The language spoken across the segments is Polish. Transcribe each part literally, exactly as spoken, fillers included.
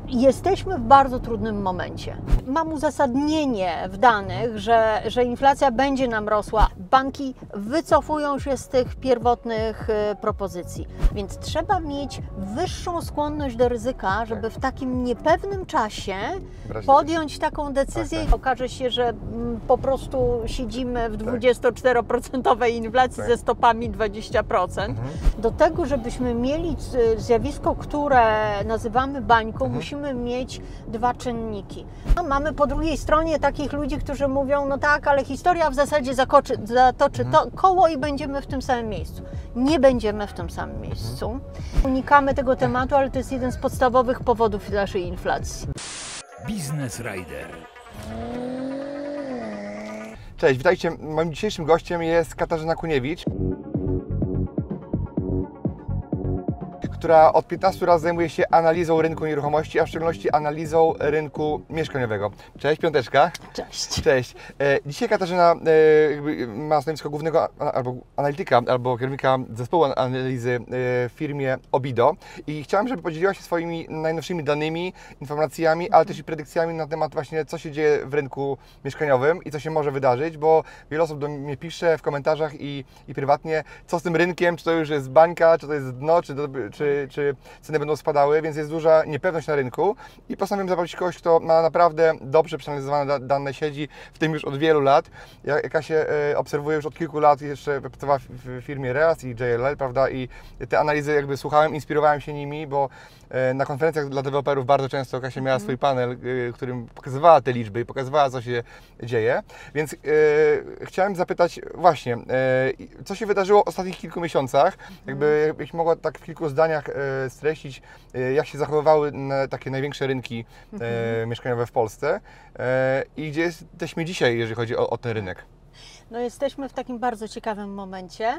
Jesteśmy w bardzo trudnym momencie. Mam uzasadnienie w danych, że, że inflacja będzie nam rosła. Banki wycofują się z tych pierwotnych propozycji, więc trzeba mieć wyższą skłonność do ryzyka, żeby w takim niepewnym czasie podjąć taką decyzję. Tak, tak. Okaże się, że po prostu siedzimy w dwudziestoczteroprocentowej inflacji tak. ze stopami dwadzieścia procent. Mhm. Do tego, żebyśmy mieli zjawisko, które nazywamy bańką, Mhm. musimy mieć dwa czynniki. No, mamy po drugiej stronie takich ludzi, którzy mówią, no tak, ale historia w zasadzie zakoczy, zatoczy Mhm. to koło i będziemy w tym samym miejscu. Nie będziemy w tym samym miejscu. Mhm. Unikamy tego tematu, ale to jest jeden z podstawowych powodów naszej inflacji. Business Rider. Cześć, witajcie. Moim dzisiejszym gościem jest Katarzyna Kuniewicz, która od piętnastu lat zajmuje się analizą rynku nieruchomości, a w szczególności analizą rynku mieszkaniowego. Cześć, piąteczka. Cześć. Cześć. E, dzisiaj Katarzyna e, jakby ma stanowisko głównego a, albo analityka, albo kierownika zespołu analizy e, w firmie Obido i chciałem, żeby podzieliła się swoimi najnowszymi danymi, informacjami, ale też i predykcjami na temat właśnie, co się dzieje w rynku mieszkaniowym i co się może wydarzyć, bo wiele osób do mnie pisze w komentarzach i, i prywatnie, co z tym rynkiem, czy to już jest bańka, czy to jest dno, czy, do, czy czy ceny będą spadały, więc jest duża niepewność na rynku i postanowiłem zabrać kogoś, kto ma naprawdę dobrze przeanalizowane dane, siedzi w tym już od wielu lat. Ja, jaka się e, obserwuję już od kilku lat, jeszcze pracowała w, w firmie Reas i J L L, prawda, i te analizy jakby słuchałem, inspirowałem się nimi, bo e, na konferencjach dla deweloperów bardzo często Kasia miała swój panel, e, którym pokazywała te liczby i pokazywała, co się dzieje, więc e, chciałem zapytać właśnie, e, co się wydarzyło w ostatnich kilku miesiącach, jakby jakbyś mogła tak w kilku zdaniach e, streścić, e, jak się zachowywały na takie największe rynki e, mhm. mieszkaniowe w Polsce e, i gdzie jesteśmy dzisiaj, jeżeli chodzi o, o ten rynek. No jesteśmy w takim bardzo ciekawym momencie.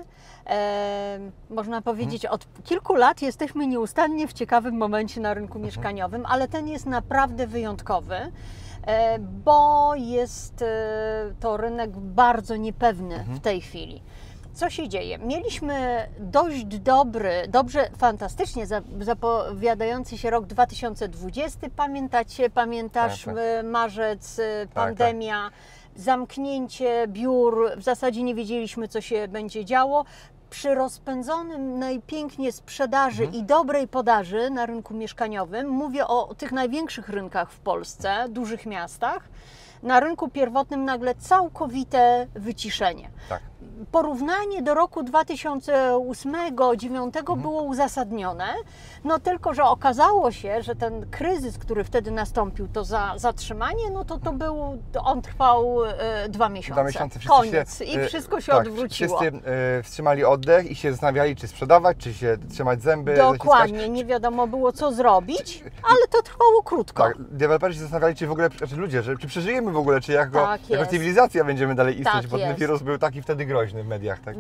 E, można powiedzieć, hmm. od kilku lat jesteśmy nieustannie w ciekawym momencie na rynku hmm. mieszkaniowym, ale ten jest naprawdę wyjątkowy, e, bo jest e, to rynek bardzo niepewny hmm. w tej chwili. Co się dzieje? Mieliśmy dość dobry, dobrze, fantastycznie zapowiadający się rok dwa tysiące dwudziesty. Pamiętacie, pamiętasz, tak, tak. marzec, pandemia, tak, tak. zamknięcie biur, w zasadzie nie wiedzieliśmy, co się będzie działo. Przy rozpędzonym najpiękniej sprzedaży mhm. i dobrej podaży na rynku mieszkaniowym, mówię o tych największych rynkach w Polsce, dużych miastach, na rynku pierwotnym nagle całkowite wyciszenie. Tak. Porównanie do roku dwa tysiące ósmego do dwa tysiące dziewiątego mhm. było uzasadnione, no tylko, że okazało się, że ten kryzys, który wtedy nastąpił, to za, zatrzymanie, no to to był, to on trwał e, dwa miesiące. Dwa miesiące. Koniec. Się, I wszystko się tak, odwróciło. Wszyscy e, wstrzymali oddech i się zastanawiali, czy sprzedawać, czy się trzymać zęby. Dokładnie, zaciskać. nie wiadomo było, co zrobić, ale to trwało krótko. Tak, deweloperzy się zastanawiali, czy w ogóle, znaczy ludzie, że, czy przeżyjemy w ogóle, czy jako, tak jako cywilizacja będziemy dalej istnieć, tak bo ten jest. wirus był taki wtedy groźny w mediach. Tak?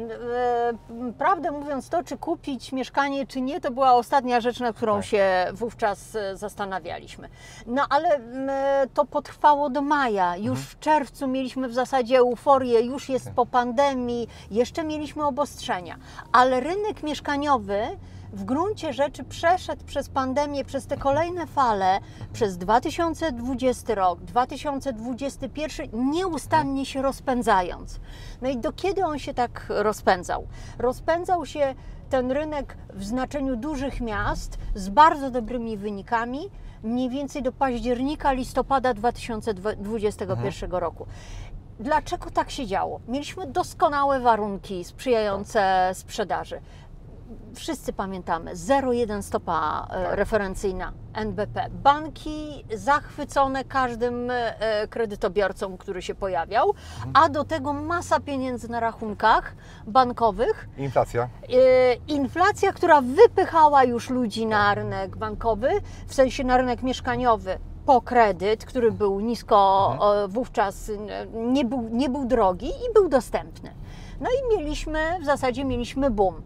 Prawdę mówiąc, to czy kupić mieszkanie, czy nie, to była ostatnia rzecz, nad którą tak. się wówczas zastanawialiśmy. No ale to potrwało do maja. Już mhm. w czerwcu mieliśmy w zasadzie euforię, już jest po pandemii, jeszcze mieliśmy obostrzenia. Ale rynek mieszkaniowy w gruncie rzeczy przeszedł przez pandemię, przez te kolejne fale, przez dwa tysiące dwudziesty rok, dwa tysiące dwudziesty pierwszy, nieustannie się rozpędzając. No i do kiedy on się tak rozpędzał? Rozpędzał się ten rynek w znaczeniu dużych miast z bardzo dobrymi wynikami, mniej więcej do października, listopada dwa tysiące dwudziestego pierwszego mhm. roku. Dlaczego tak się działo? Mieliśmy doskonałe warunki sprzyjające sprzedaży. Wszyscy pamiętamy, zero przecinek jeden stopa tak. referencyjna N B P. Banki zachwycone każdym kredytobiorcą, który się pojawiał, mhm. a do tego masa pieniędzy na rachunkach bankowych. Inflacja. Inflacja, która wypychała już ludzi na rynek bankowy, w sensie na rynek mieszkaniowy. Po kredyt, który był nisko, mhm. wówczas nie był, nie był drogi i był dostępny. No i mieliśmy, w zasadzie mieliśmy boom.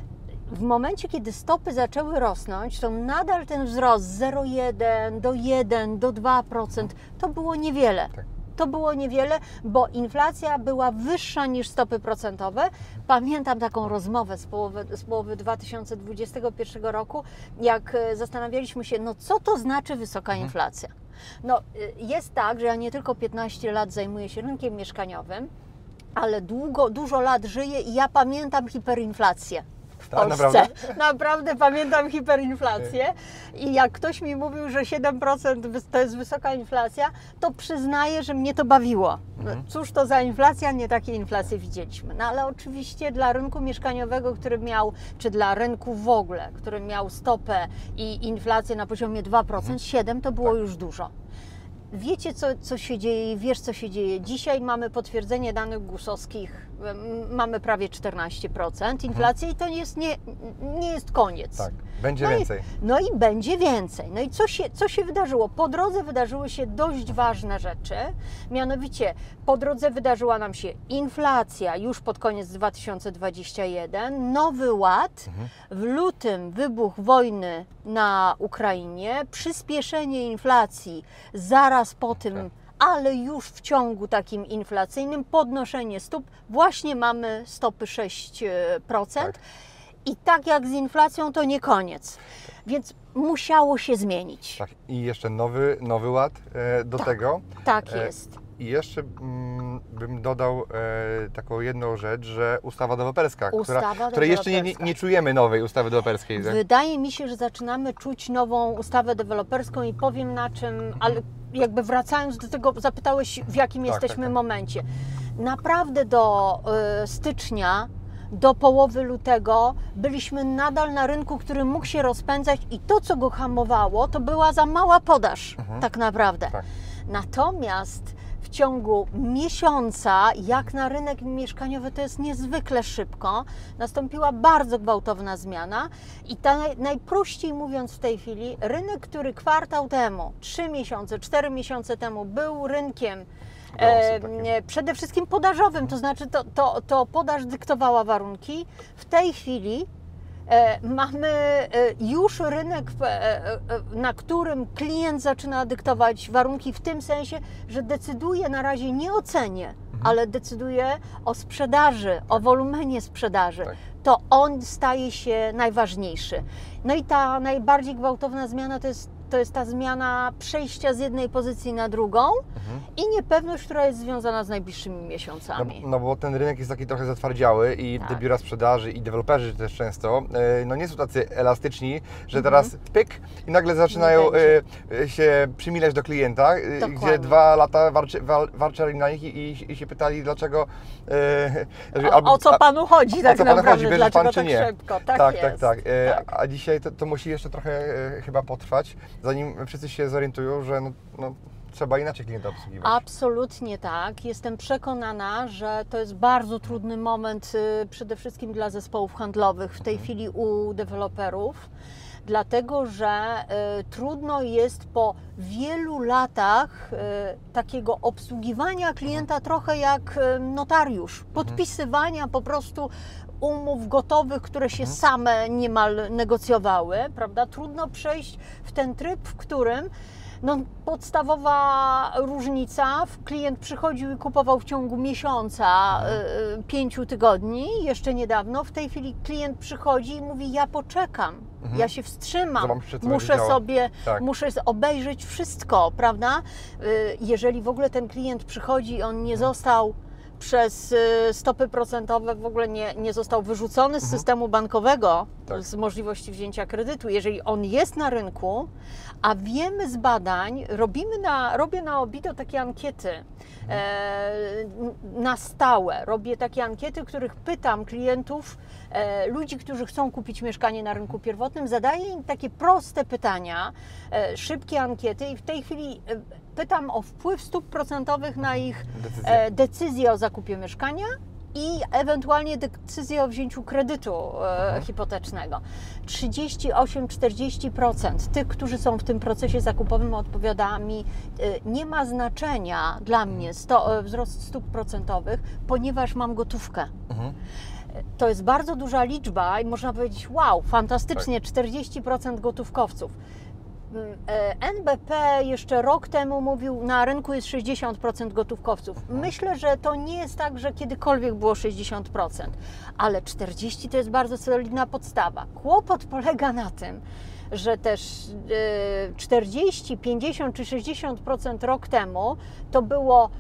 W momencie, kiedy stopy zaczęły rosnąć, to nadal ten wzrost z zero przecinek jeden do jeden do dwa procent to było niewiele. Tak. to było niewiele, bo inflacja była wyższa niż stopy procentowe. Pamiętam taką rozmowę z połowy, z połowy dwa tysiące dwudziestego pierwszego roku, jak zastanawialiśmy się, no co to znaczy wysoka Mhm. inflacja. No, jest tak, że ja nie tylko piętnaście lat zajmuję się rynkiem mieszkaniowym, ale długo, dużo lat żyję i ja pamiętam hiperinflację w Tak, Polsce. naprawdę? Naprawdę pamiętam hiperinflację i jak ktoś mi mówił, że siedem procent to jest wysoka inflacja, to przyznaję, że mnie to bawiło. Mhm. Cóż to za inflacja? Nie takie inflacje widzieliśmy. No ale oczywiście dla rynku mieszkaniowego, który miał, czy dla rynku w ogóle, który miał stopę i inflację na poziomie dwa procent, Mhm. siedem procent to było Tak. już dużo. Wiecie, co, co się dzieje i wiesz, co się dzieje. Dzisiaj mamy potwierdzenie danych gusowskich, m, mamy prawie czternaście procent inflacji i to jest nie, nie jest koniec. Tak, będzie No i- więcej. No i będzie więcej. No i co się, co się wydarzyło? Po drodze wydarzyły się dość ważne rzeczy. Mianowicie po drodze wydarzyła nam się inflacja już pod koniec dwa tysiące dwudziestego pierwszego, Nowy Ład, Mhm. w lutym wybuch wojny na Ukrainie, przyspieszenie inflacji zaraz po tym, Tak. ale już w ciągu takim inflacyjnym, podnoszenie stóp, właśnie mamy stopy sześć procent. Tak. I tak jak z inflacją, to nie koniec. Więc musiało się zmienić. Tak, i jeszcze nowy, nowy ład e, do Tak. tego. Tak E, jest. I jeszcze mm, bym dodał e, taką jedną rzecz, że ustawa deweloperska, Ustawa która, której jeszcze nie, nie, deweloperska. nie czujemy nowej ustawy deweloperskiej. tak? Wydaje mi się, że zaczynamy czuć nową ustawę deweloperską i powiem na czym, ale jakby wracając do tego, zapytałeś w jakim Tak, jesteśmy tak, tak. momencie. Naprawdę do y, stycznia, do połowy lutego byliśmy nadal na rynku, który mógł się rozpędzać i to, co go hamowało, to była za mała podaż, Mhm. tak naprawdę. Tak. Natomiast w ciągu miesiąca, jak na rynek mieszkaniowy, to jest niezwykle szybko, nastąpiła bardzo gwałtowna zmiana i ta naj, najprościej mówiąc w tej chwili, rynek, który kwartał temu, trzy miesiące, cztery miesiące temu był rynkiem e, takim. e, przede wszystkim podażowym, to znaczy to, to, to podaż dyktowała warunki, w tej chwili E, mamy e, już rynek, w, e, e, na którym klient zaczyna dyktować warunki w tym sensie, że decyduje na razie nie o cenie, ale decyduje o sprzedaży, o wolumenie sprzedaży. Tak. To on staje się najważniejszy. No i ta najbardziej gwałtowna zmiana to jest, to jest ta zmiana przejścia z jednej pozycji na drugą Mhm. i niepewność, która jest związana z najbliższymi No, miesiącami. no bo ten rynek jest taki trochę zatwardziały i Tak. te biura sprzedaży i deweloperzy też często e, no nie są tacy elastyczni, że Mhm. teraz pyk i nagle zaczynają Nie będzie. e, e, się przymilać do klienta, e, Dokładnie. gdzie dwa lata warczy, wal, warczeli na nich i, i, i się pytali dlaczego e, O, o co panu chodzi tak co panu naprawdę? chodzi, bierze Dlaczego pan czy tak nie? szybko? Tak, tak, tak, jest. tak. E, Tak. A dzisiaj to, to musi jeszcze trochę e, chyba potrwać, zanim wszyscy się zorientują, że no, no, trzeba inaczej klienta obsługiwać. Absolutnie tak. Jestem przekonana, że to jest bardzo trudny moment y, przede wszystkim dla zespołów handlowych w tej Mhm. chwili u deweloperów, dlatego że y, trudno jest po wielu latach y, takiego obsługiwania klienta trochę jak y, notariusz, podpisywania po prostu umów gotowych, które się Mhm. same niemal negocjowały, prawda? Trudno przejść w ten tryb, w którym no, podstawowa różnica, klient przychodził i kupował w ciągu miesiąca, y, pięciu tygodni, jeszcze niedawno, w tej chwili klient przychodzi i mówi, ja poczekam, Mhm. ja się wstrzymam, Zobaczmy, co będzie muszę działo. sobie, Tak. muszę obejrzeć wszystko, prawda? Y, jeżeli w ogóle ten klient przychodzi i on nie został przez y, stopy procentowe w ogóle nie, nie został wyrzucony z Mhm. systemu bankowego, Tak. z możliwości wzięcia kredytu, jeżeli on jest na rynku, a wiemy z badań, robimy na, robię na Obido takie ankiety e, na stałe, robię takie ankiety, w których pytam klientów, e, ludzi, którzy chcą kupić mieszkanie na rynku pierwotnym, zadaję im takie proste pytania, e, szybkie ankiety i w tej chwili e, pytam o wpływ stóp procentowych na ich Decyzje. e, decyzję o zakupie mieszkania i ewentualnie decyzję o wzięciu kredytu e, Mhm. hipotecznego. trzydzieści osiem do czterdziestu procent tych, którzy są w tym procesie zakupowym, odpowiada mi, e, nie ma znaczenia dla mnie sto, e, wzrost stóp procentowych, ponieważ mam gotówkę. Mhm. To jest bardzo duża liczba i można powiedzieć, wow, fantastycznie, Tak. czterdzieści procent gotówkowców. N B P jeszcze rok temu mówił, na rynku jest sześćdziesiąt procent gotówkowców. Myślę, że to nie jest tak, że kiedykolwiek było sześćdziesiąt procent, ale czterdzieści procent to jest bardzo solidna podstawa. Kłopot polega na tym, że też czterdzieści, pięćdziesiąt czy sześćdziesiąt procent rok temu to było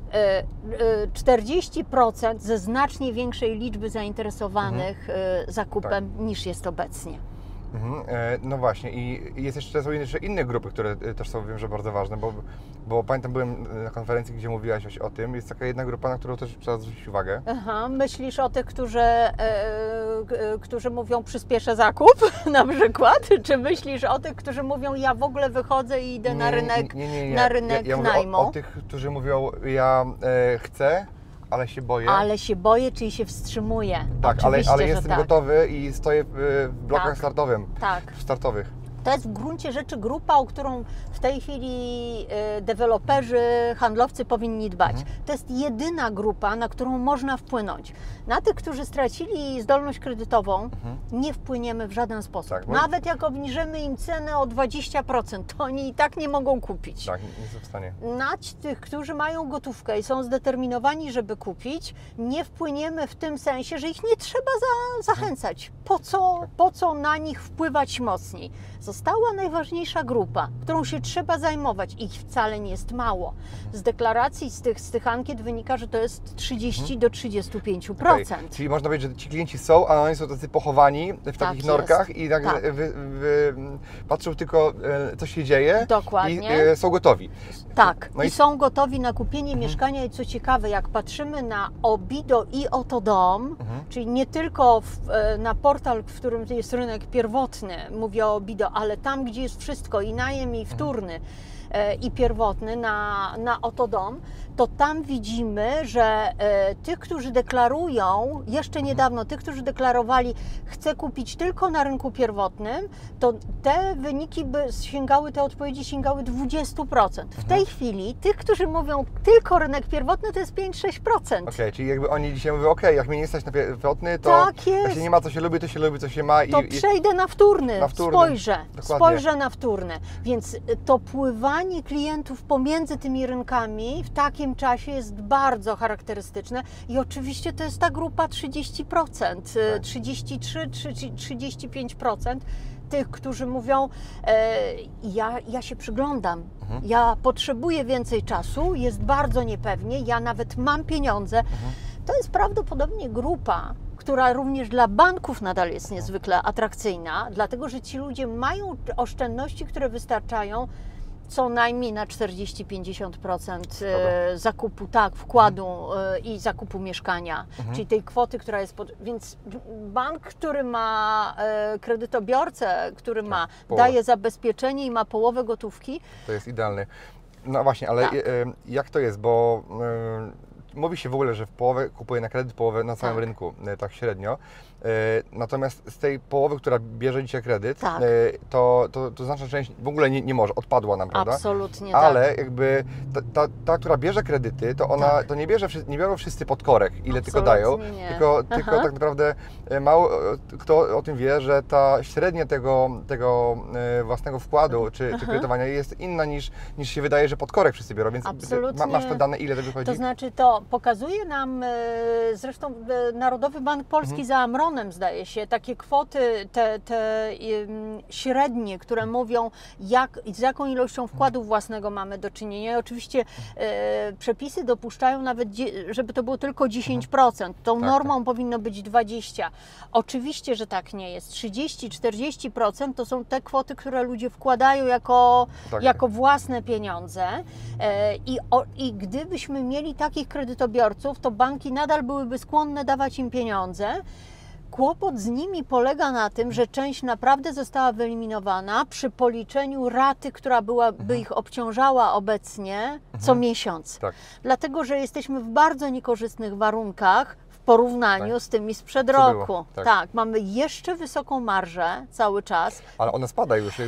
czterdzieści procent ze znacznie większej liczby zainteresowanych mhm. zakupem tak. niż jest obecnie. Mhm, no właśnie i jest jeszcze, są jeszcze inne grupy, które też są, wiem, że bardzo ważne, bo, bo pamiętam, byłem na konferencji, gdzie mówiłaś o tym, jest taka jedna grupa, na którą też trzeba zwrócić uwagę. Aha, myślisz o tych, którzy, e, e, którzy mówią przyspieszę zakup na przykład, czy myślisz o tych, którzy mówią ja w ogóle wychodzę i idę nie, na rynek, nie, nie, nie. Na rynek ja, ja najmu? O, o tych, którzy mówią ja e, chcę, ale się boję. Ale się boję, czyli się wstrzymuje. Tak, ale, ale jestem tak. gotowy i stoję w blokach tak. startowym, tak. startowych. To jest w gruncie rzeczy grupa, o którą w tej chwili deweloperzy, handlowcy powinni dbać. Mhm. To jest jedyna grupa, na którą można wpłynąć. Na tych, którzy stracili zdolność kredytową, mhm. nie wpłyniemy w żaden sposób. Tak, bo... Nawet jak obniżymy im cenę o dwadzieścia procent, to oni i tak nie mogą kupić. Tak, nie są w stanie. Na tych, którzy mają gotówkę i są zdeterminowani, żeby kupić, nie wpłyniemy w tym sensie, że ich nie trzeba za, zachęcać. Po co, po co na nich wpływać mocniej? Została najważniejsza grupa, którą się trzeba zajmować. Ich wcale nie jest mało. Z deklaracji, z tych, z tych ankiet wynika, że to jest trzydzieści do trzydziestu pięciu procent. Okay. Czyli można powiedzieć, że ci klienci są, a oni są tacy pochowani w tak takich norkach jest. i nagle tak. wy, wy, patrzą tylko, co się dzieje. Dokładnie. I są gotowi. Tak, no i, i są gotowi na kupienie mhm. mieszkania i co ciekawe, jak patrzymy na Obido i Otodom, mhm. czyli nie tylko w, na portal, w którym jest rynek pierwotny, mówię o Obido, ale tam, gdzie jest wszystko, i najem, i wtórny, mhm. i pierwotny na, na Otodom, to tam widzimy, że e, tych, którzy deklarują, jeszcze niedawno, tych, którzy deklarowali, chcę kupić tylko na rynku pierwotnym, to te wyniki by sięgały, te odpowiedzi sięgały dwadzieścia procent. W mhm. tej chwili tych, którzy mówią tylko rynek pierwotny, to jest pięć do sześciu procent. Okej, okay, czyli jakby oni dzisiaj mówią, okej, okay, jak mnie nie stać na pierwotny, to tak jest. jak się nie ma, co się lubi, to się lubi, co się ma. I, to przejdę na wtórny, na wtórny. spojrzę, Dokładnie. spojrzę na wtórny. Więc to pływanie klientów pomiędzy tymi rynkami w takim czasie jest bardzo charakterystyczne i oczywiście to jest ta grupa trzydzieści procent, tak. trzydzieści trzy do trzydziestu pięciu procent tych, którzy mówią e, ja, ja się przyglądam, mhm. ja potrzebuję więcej czasu, jest bardzo niepewnie, ja nawet mam pieniądze. Mhm. To jest prawdopodobnie grupa, która również dla banków nadal jest niezwykle atrakcyjna, dlatego że ci ludzie mają oszczędności, które wystarczają co najmniej na czterdzieści do pięćdziesięciu procent zakupu, tak, wkładu mhm. i zakupu mieszkania, mhm. czyli tej kwoty, która jest pod... Więc bank, który ma kredytobiorcę, który tak, ma, połowę. daje zabezpieczenie i ma połowę gotówki. To jest idealny. No właśnie, ale tak. jak to jest, bo mówi się w ogóle, że w połowę kupuje na kredyt, połowę na całym tak. rynku, tak średnio. Natomiast z tej połowy, która bierze dzisiaj kredyt, tak. to, to, to znaczna część w ogóle nie, nie może, odpadła nam, prawda? Absolutnie Ale tak. jakby ta, ta, ta, która bierze kredyty, to ona tak. to nie bierze, nie biorą wszyscy pod korek, ile Absolutnie tylko dają, nie. tylko, tylko tak naprawdę mało kto o tym wie, że ta średnia tego, tego własnego wkładu czy, czy kredytowania jest inna niż, niż się wydaje, że pod korek wszyscy biorą, więc Absolutnie. masz te dane, ile to wychodzi? To znaczy to pokazuje nam zresztą Narodowy Bank Polski mhm. za Amron, zdaje się, takie kwoty, te, te um, średnie, które mówią, jak, z jaką ilością wkładu własnego mamy do czynienia. I oczywiście e, przepisy dopuszczają nawet, żeby to było tylko dziesięć procent. Tą tak, normą tak. powinno być dwadzieścia procent. Oczywiście, że tak nie jest. trzydzieści do czterdziestu procent to są te kwoty, które ludzie wkładają jako, tak, jako tak. własne pieniądze. E, i, o, I gdybyśmy mieli takich kredytobiorców, to banki nadal byłyby skłonne dawać im pieniądze. Kłopot z nimi polega na tym, że część naprawdę została wyeliminowana przy policzeniu raty, która byłaby mhm. ich obciążała obecnie mhm. co miesiąc. Tak. Dlatego, że jesteśmy w bardzo niekorzystnych warunkach w porównaniu tak. z tymi sprzed roku. Tak. tak, mamy jeszcze wysoką marżę cały czas. Ale ona spada już jakby...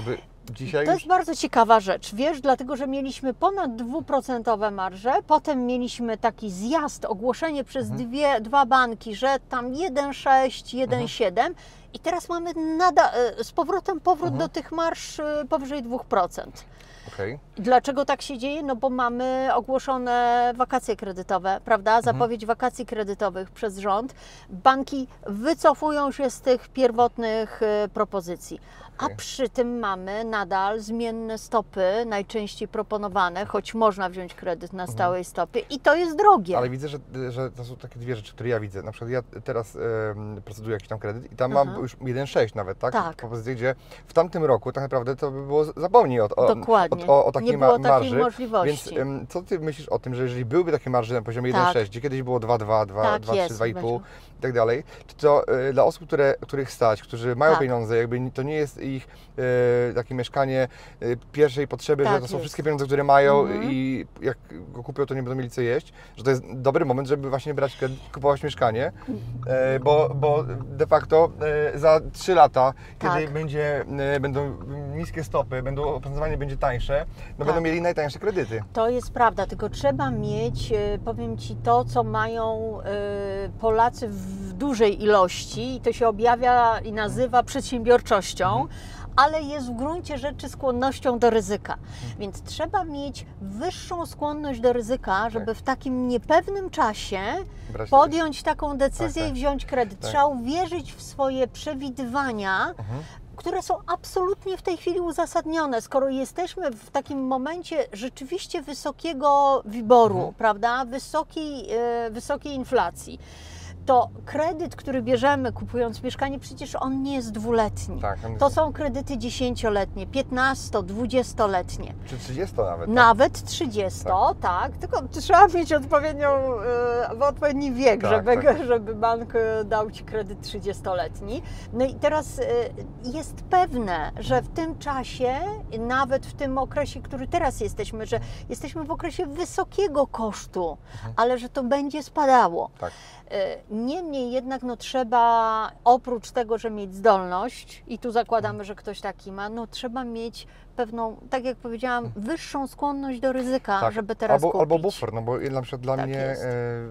dzisiaj To już... jest bardzo ciekawa rzecz, wiesz, dlatego że mieliśmy ponad dwuprocentowe marże, potem mieliśmy taki zjazd, ogłoszenie przez Mhm. dwie, dwa banki, że tam jeden przecinek sześć, jeden przecinek siedem i teraz mamy nada, z powrotem powrót Mhm. do tych marż powyżej dwóch procent. Okej. Dlaczego tak się dzieje? No bo mamy ogłoszone wakacje kredytowe, prawda? Zapowiedź wakacji kredytowych przez rząd. Banki wycofują się z tych pierwotnych y, propozycji. A Okej. przy tym mamy nadal zmienne stopy, najczęściej proponowane, choć można wziąć kredyt na stałej stopie i to jest drogie. Ale widzę, że, że to są takie dwie rzeczy, które ja widzę. Na przykład ja teraz e, proceduję jakiś tam kredyt i tam mam Aha. już jeden przecinek sześć nawet, tak? Tak. Propozycje, gdzie w tamtym roku tak naprawdę to by było zapomnij o, o, Dokładnie. o, o takiej Nie było ma- takiej marży. możliwości. Więc em, co Ty myślisz o tym, że jeżeli byłyby takie marże na poziomie Tak. jeden przecinek sześć, gdzie kiedyś było dwa przecinek dwa, Tak dwa przecinek trzy, jest, dwa przecinek pięć Zbyszku. i tak dalej, czy to e, dla osób, które, których stać, którzy mają Tak. pieniądze, jakby ni- to nie jest ich e, takie mieszkanie e, pierwszej potrzeby, Tak że to są jest. wszystkie pieniądze, które mają Mhm. i jak go kupią, to nie będą mieli co jeść, że to jest dobry moment, żeby właśnie brać kredyt, kupować mieszkanie, e, bo, bo de facto e, za trzy lata, Tak. kiedy będzie, e, będą niskie stopy, będą, oprocentowanie będzie tańsze, no Tak. będą mieli najtańsze kredyty. To jest prawda, tylko trzeba mieć, e, powiem Ci, to, co mają e, Polacy w dużej ilości i to się objawia i nazywa przedsiębiorczością, ale jest w gruncie rzeczy skłonnością do ryzyka. Więc trzeba mieć wyższą skłonność do ryzyka, żeby w takim niepewnym czasie Brać podjąć taką decyzję Tak, tak. i wziąć kredyt. Tak. Trzeba uwierzyć w swoje przewidywania, Mhm. które są absolutnie w tej chwili uzasadnione. Skoro jesteśmy w takim momencie rzeczywiście wysokiego wiboru, Mhm. prawda, wysokiej, e, wysokiej inflacji, to kredyt, który bierzemy kupując mieszkanie, przecież on nie jest dwuletni. Tak, on To jest- są kredyty dziesięcioletnie, piętnasto, dwudziestoletnie. czy trzydzieści nawet. Tak? Nawet trzydzieści, tak. Tylko trzeba mieć odpowiednią, e, w odpowiedni wiek, Tak, żeby, tak. żeby bank e, dał Ci kredyt trzydziestoletni. No i teraz e, jest pewne, że w tym czasie, nawet w tym okresie, który teraz jesteśmy, że jesteśmy w okresie wysokiego kosztu, ale że to będzie spadało. Tak. E, Niemniej jednak no, trzeba, oprócz tego, że mieć zdolność, i tu zakładamy, że ktoś taki ma, no trzeba mieć pewną, tak jak powiedziałam, wyższą skłonność do ryzyka, Tak. żeby teraz albo, kupić. albo buffer, no bo na przykład dla Tak mnie jest. e,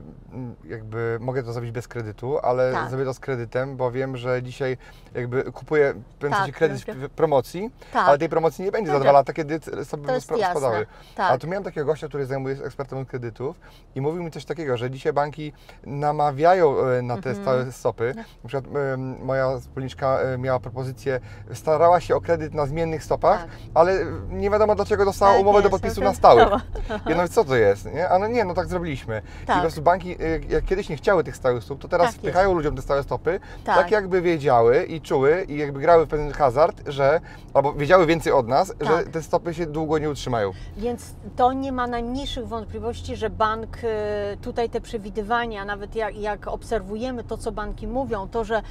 m, jakby mogę to zrobić bez kredytu, ale Tak. zrobię to z kredytem, bo wiem, że dzisiaj jakby kupuję w pewnym Tak, sensie kredyt dobrze. w promocji, Tak. ale tej promocji nie będzie za Dobrze. dwa lata, kiedy c- sobie To jest spra- jasne. spadały. Tak. A tu miałem takiego gościa, który zajmuje się ekspertem od kredytów i mówił mi coś takiego, że dzisiaj banki namawiają e, na te Mhm. stałe stopy. Na przykład e, moja wspólniczka e, miała propozycję, starała się o kredyt na zmiennych stopach, Tak. ale nie wiadomo dlaczego dostała Tak umowę do jest, podpisu to na jest stałych. prawo. Ja no co to jest, nie? Ale nie, no tak zrobiliśmy. I Tak. po prostu banki, y, jak kiedyś nie chciały tych stałych stóp, to teraz Tak jest. wpychają ludziom te stałe stopy, tak. Tak. jakby wiedziały i czuły i jakby grały w pewien hazard, że, albo wiedziały więcej od nas, Tak. że te stopy się długo nie utrzymają. Więc to nie ma najmniejszych wątpliwości, że bank y, tutaj te przewidywania, nawet jak, jak obserwujemy to, co banki mówią, to, że y,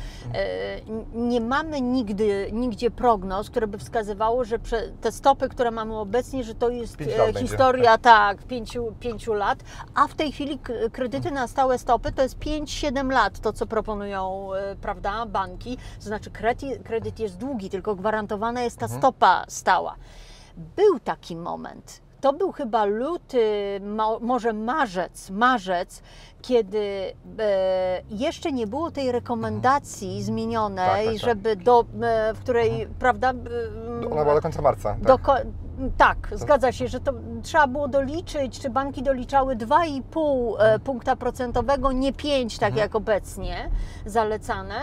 nie mamy nigdy, nigdzie prognoz, które by wskazywało, że prze, te stopy, które mamy obecnie, że to jest Pięć lat e, będzie. historia tak, pięciu, pięciu lat, a w tej chwili k- kredyty na stałe stopy to jest pięć siedem lat, to co proponują e, prawda, banki. To znaczy kredyt, kredyt jest długi, tylko gwarantowana jest ta stopa stała. Był taki moment. To był chyba luty, mo, może marzec, marzec, kiedy e, jeszcze nie było tej rekomendacji zmienionej, Tak, tak, tak. żeby do, e, w której, prawda, e, Ona była do końca marca. Tak. do, ko- tak, zgadza się, że to trzeba było doliczyć, czy banki doliczały dwa i pół e, punkta procentowego, nie pięć, tak jak obecnie zalecane,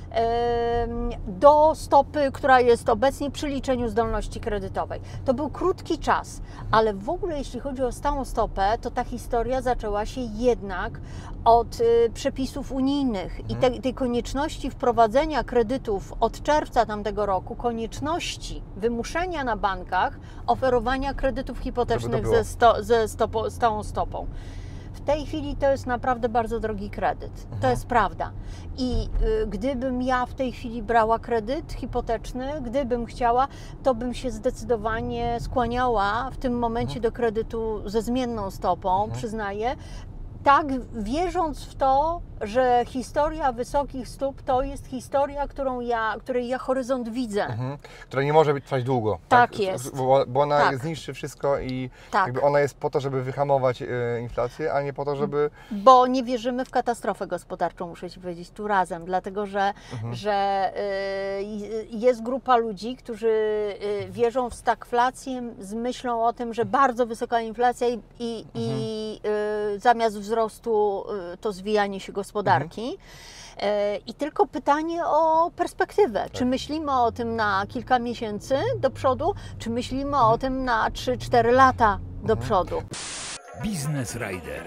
em, do stopy, która jest obecnie przy liczeniu zdolności kredytowej. To był krótki czas, ale w ogóle jeśli chodzi o stałą stopę, to ta historia zaczęła się jednak od y, przepisów unijnych i te, tej konieczności wprowadzenia kredytów od czerwca tamtego roku, konieczności wymuszenia na bankach oferowania kredytów hipotecznych było. ze, sto, ze stopo, stałą stopą. W tej chwili to jest naprawdę bardzo drogi kredyt. To jest prawda. I y, gdybym ja w tej chwili brała kredyt hipoteczny, gdybym chciała, to bym się zdecydowanie skłaniała w tym momencie do kredytu ze zmienną stopą, przyznaję. tak, wierząc w to, że historia wysokich stóp to jest historia, którą ja, której ja horyzont widzę. Mhm. Która nie może trwać długo. Tak, tak jest. Bo, bo ona tak. zniszczy wszystko i tak. jakby ona jest po to, żeby wyhamować e, inflację, a nie po to, żeby... Bo nie wierzymy w katastrofę gospodarczą, muszę Ci powiedzieć, tu razem, dlatego że, mhm. że y, jest grupa ludzi, którzy y, wierzą w stagflację z myślą o tym, że bardzo wysoka inflacja i, i, mhm. i y, zamiast wzrostu y, to zwijanie się gospodarki. Mhm. I tylko pytanie o perspektywę. Tak. Czy myślimy o tym na kilka miesięcy do przodu, czy myślimy mhm. o tym na trzy cztery lata do mhm. przodu? Business Rider.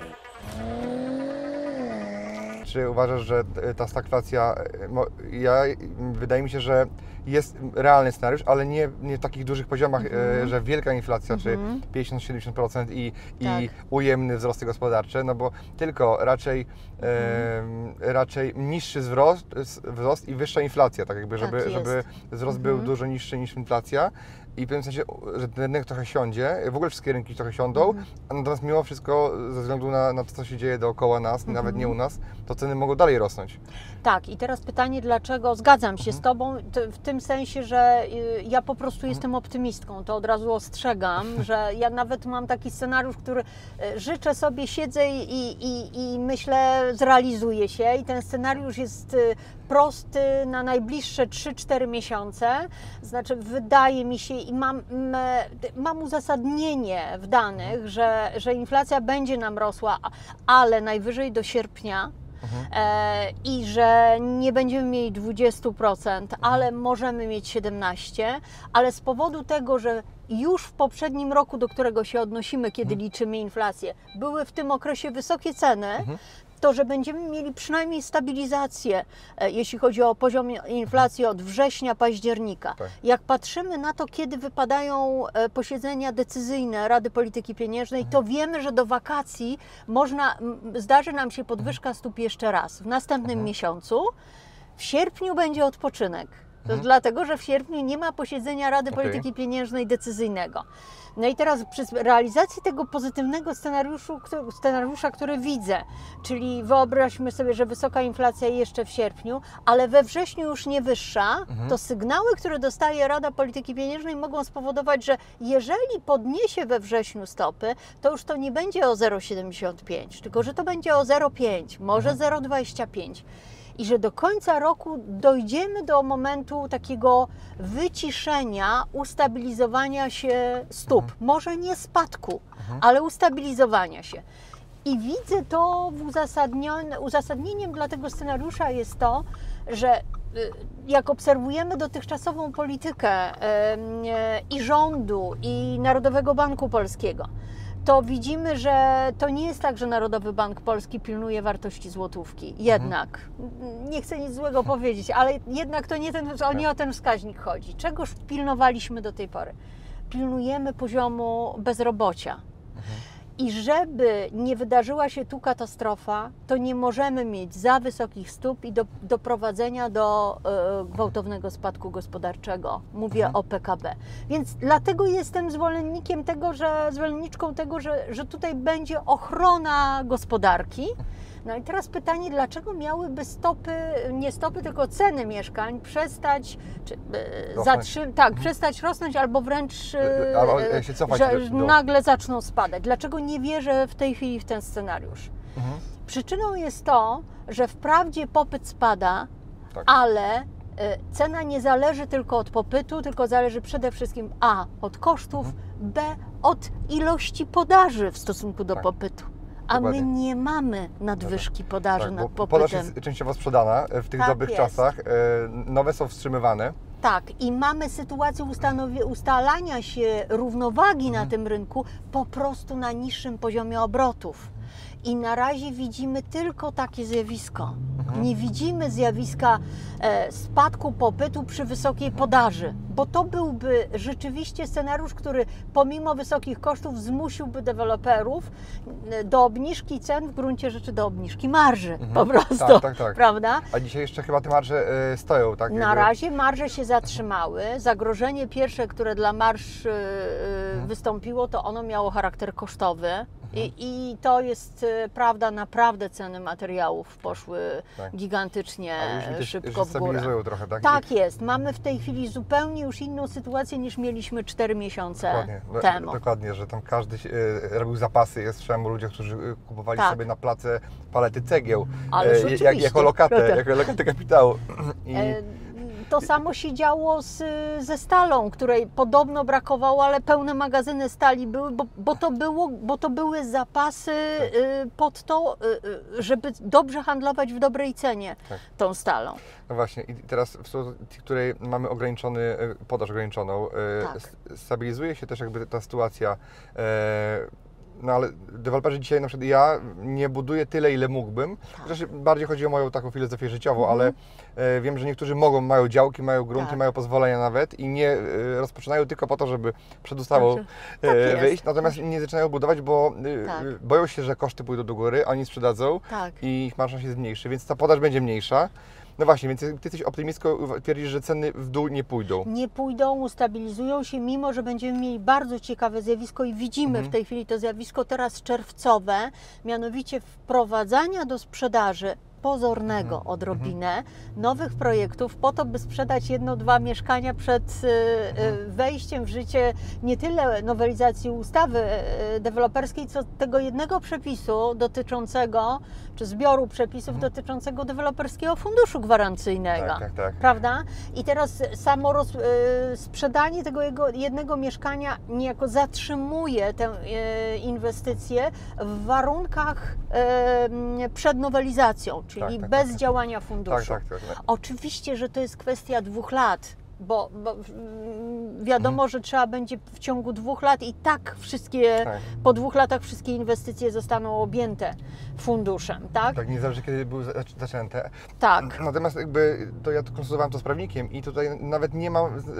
Czy uważasz, że ta stagflacja, ja, wydaje mi się, że jest realny scenariusz, ale nie, nie w takich dużych poziomach, mm-hmm. że wielka inflacja, mm-hmm. czy pięćdziesiąt do siedemdziesięciu procent i, tak. i ujemne wzrosty gospodarcze, no bo tylko raczej, mm-hmm. e, raczej niższy wzrost, wzrost i wyższa inflacja, tak jakby, żeby, tak żeby wzrost mm-hmm. był dużo niższy niż inflacja. I w pewnym sensie, że ten rynek trochę siądzie, w ogóle wszystkie rynki trochę siądą, mm. natomiast mimo wszystko, ze względu na, na to, co się dzieje dookoła nas, mm-hmm. nawet nie u nas, to ceny mogą dalej rosnąć. Tak, i teraz pytanie, dlaczego zgadzam się mm-hmm. z Tobą, w tym sensie, że ja po prostu mm-hmm. jestem optymistką, to od razu ostrzegam, że ja nawet mam taki scenariusz, który życzę sobie, siedzę i, i, i myślę, zrealizuje się i ten scenariusz jest prosty na najbliższe trzy cztery miesiące, znaczy wydaje mi się i mam, mam uzasadnienie w danych, że, że inflacja będzie nam rosła, ale najwyżej do sierpnia. Mhm. E, i że nie będziemy mieli dwadzieścia procent, mhm. ale możemy mieć siedemnaście procent, ale z powodu tego, że już w poprzednim roku, do którego się odnosimy, kiedy mhm. liczymy inflację, były w tym okresie wysokie ceny, mhm. to, że będziemy mieli przynajmniej stabilizację, jeśli chodzi o poziom inflacji od września, października. Tak. Jak patrzymy na to, kiedy wypadają posiedzenia decyzyjne Rady Polityki Pieniężnej, to wiemy, że do wakacji można, zdarzy nam się podwyżka stóp jeszcze raz. W następnym mhm. miesiącu, w sierpniu będzie odpoczynek. To mhm. dlatego, że w sierpniu nie ma posiedzenia Rady okay. Polityki Pieniężnej decyzyjnego. No i teraz przy realizacji tego pozytywnego scenariuszu, scenariusza, który widzę, czyli wyobraźmy sobie, że wysoka inflacja jeszcze w sierpniu, ale we wrześniu już nie wyższa, mhm. to sygnały, które dostaje Rada Polityki Pieniężnej mogą spowodować, że jeżeli podniesie we wrześniu stopy, to już to nie będzie o zero przecinek siedemdziesiąt pięć, tylko że to będzie o zero przecinek pięć, może mhm. zero przecinek dwadzieścia pięć. I że do końca roku dojdziemy do momentu takiego wyciszenia, ustabilizowania się stóp. Mhm. Może nie spadku, mhm. ale ustabilizowania się. I widzę to w uzasadnione, uzasadnieniem dla tego scenariusza jest to, że jak obserwujemy dotychczasową politykę i rządu, i Narodowego Banku Polskiego, to widzimy, że to nie jest tak, że Narodowy Bank Polski pilnuje wartości złotówki. Jednak, mhm. nie chcę nic złego powiedzieć, ale jednak to nie, ten, nie o ten wskaźnik chodzi. Czegoż pilnowaliśmy do tej pory? Pilnujemy poziomu bezrobocia. Mhm. I żeby nie wydarzyła się tu katastrofa, to nie możemy mieć za wysokich stóp i do, doprowadzenia do e, gwałtownego spadku gospodarczego. Mówię mhm. o P K B. Więc dlatego jestem zwolennikiem tego, że zwolenniczką tego, że, że tutaj będzie ochrona gospodarki. No i teraz pytanie, dlaczego miałyby stopy, nie stopy, tylko ceny mieszkań przestać, czy, e, zatrzy, tak, mhm. przestać rosnąć albo wręcz e, albo się cofać że do... nagle zaczną spadać. Dlaczego nie wierzę w tej chwili w ten scenariusz? Mhm. Przyczyną jest to, że wprawdzie popyt spada, tak. ale e, cena nie zależy tylko od popytu, tylko zależy przede wszystkim a. od kosztów, mhm. b. od ilości podaży w stosunku do tak. popytu. A Dokładnie. my nie mamy nadwyżki podaży tak, nad popytem. Podaż jest częściowo sprzedana w tych tak dobrych jest. czasach, nowe są wstrzymywane. Tak, i mamy sytuację ustalania się równowagi mhm. na tym rynku po prostu na niższym poziomie obrotów. I na razie widzimy tylko takie zjawisko. Mhm. Nie widzimy zjawiska e, spadku popytu przy wysokiej podaży, bo to byłby rzeczywiście scenariusz, który pomimo wysokich kosztów zmusiłby deweloperów do obniżki cen, w gruncie rzeczy do obniżki marży, mhm. po prostu, tak, tak, tak. prawda? A dzisiaj jeszcze chyba te marże y, stoją, tak? Na jakby... razie marże się zatrzymały. Zagrożenie pierwsze, które dla marż y, mhm. wystąpiło, to ono miało charakter kosztowy. I, I to jest e, prawda, naprawdę ceny materiałów poszły Tak. gigantycznie Ale już szybko się w górę. stabilizują trochę, tak? Tak jest. Mamy w tej chwili zupełnie już inną sytuację niż mieliśmy cztery miesiące Dokładnie, no, temu. dokładnie, że tam każdy się, e, robił zapasy. Ja słyszałem o ludziach, którzy e, kupowali Tak. sobie na place palety cegieł Ależ e, jak, oczywiście. jako lokatę, Prawda. jako lokatę kapitału. I, E, To samo się działo z, ze stalą, której podobno brakowało, ale pełne magazyny stali były, bo, bo, to, było, bo to były zapasy Tak. y, pod to, y, y, żeby dobrze handlować w dobrej cenie Tak. tą stalą. No właśnie, i teraz w sytuacji, w której mamy ograniczony, e, podaż ograniczoną, e, Tak. s- stabilizuje się też jakby ta sytuacja. E, No ale deweloperzy dzisiaj, na przykład ja nie buduję tyle, ile mógłbym. Tak. Chociaż bardziej chodzi o moją taką filozofię życiową, Mhm. ale e, wiem, że niektórzy mogą, mają działki, mają grunty, Tak. mają pozwolenia nawet i nie e, rozpoczynają tylko po to, żeby przed ustawą Znaczy, tak e, jest. wyjść. Natomiast nie zaczynają budować, bo e, Tak. boją się, że koszty pójdą do góry, oni sprzedadzą Tak. i ich marża się zmniejszy, więc ta podaż będzie mniejsza. No właśnie, więc ty jesteś optymistką, twierdzisz, że ceny w dół nie pójdą. Nie pójdą, ustabilizują się, mimo że będziemy mieli bardzo ciekawe zjawisko i widzimy Mhm. w tej chwili to zjawisko teraz czerwcowe, mianowicie wprowadzania do sprzedaży pozornego Mhm. odrobinę nowych projektów po to, by sprzedać jedno, dwa mieszkania przed y, y, wejściem w życie nie tyle nowelizacji ustawy y, deweloperskiej, co tego jednego przepisu dotyczącego, czy zbioru przepisów Mhm. dotyczącego deweloperskiego funduszu gwarancyjnego. Tak, tak, tak. Prawda? I teraz samo roz, y, sprzedanie tego jego jednego mieszkania niejako zatrzymuje tę y, inwestycję w warunkach y, przed nowelizacją, czyli Tak, tak, bez tak. działania Tak, funduszu. tak, tak. tak. Oczywiście, że to jest kwestia dwóch lat, bo, bo mm, wiadomo, że trzeba będzie w ciągu dwóch lat i tak wszystkie, Tak. po dwóch latach wszystkie inwestycje zostaną objęte funduszem, tak? Tak, nie zależy kiedy były zac- zaczęte. Tak. Natomiast jakby to ja to konsultowałem to z prawnikiem i tutaj nawet nie ma y,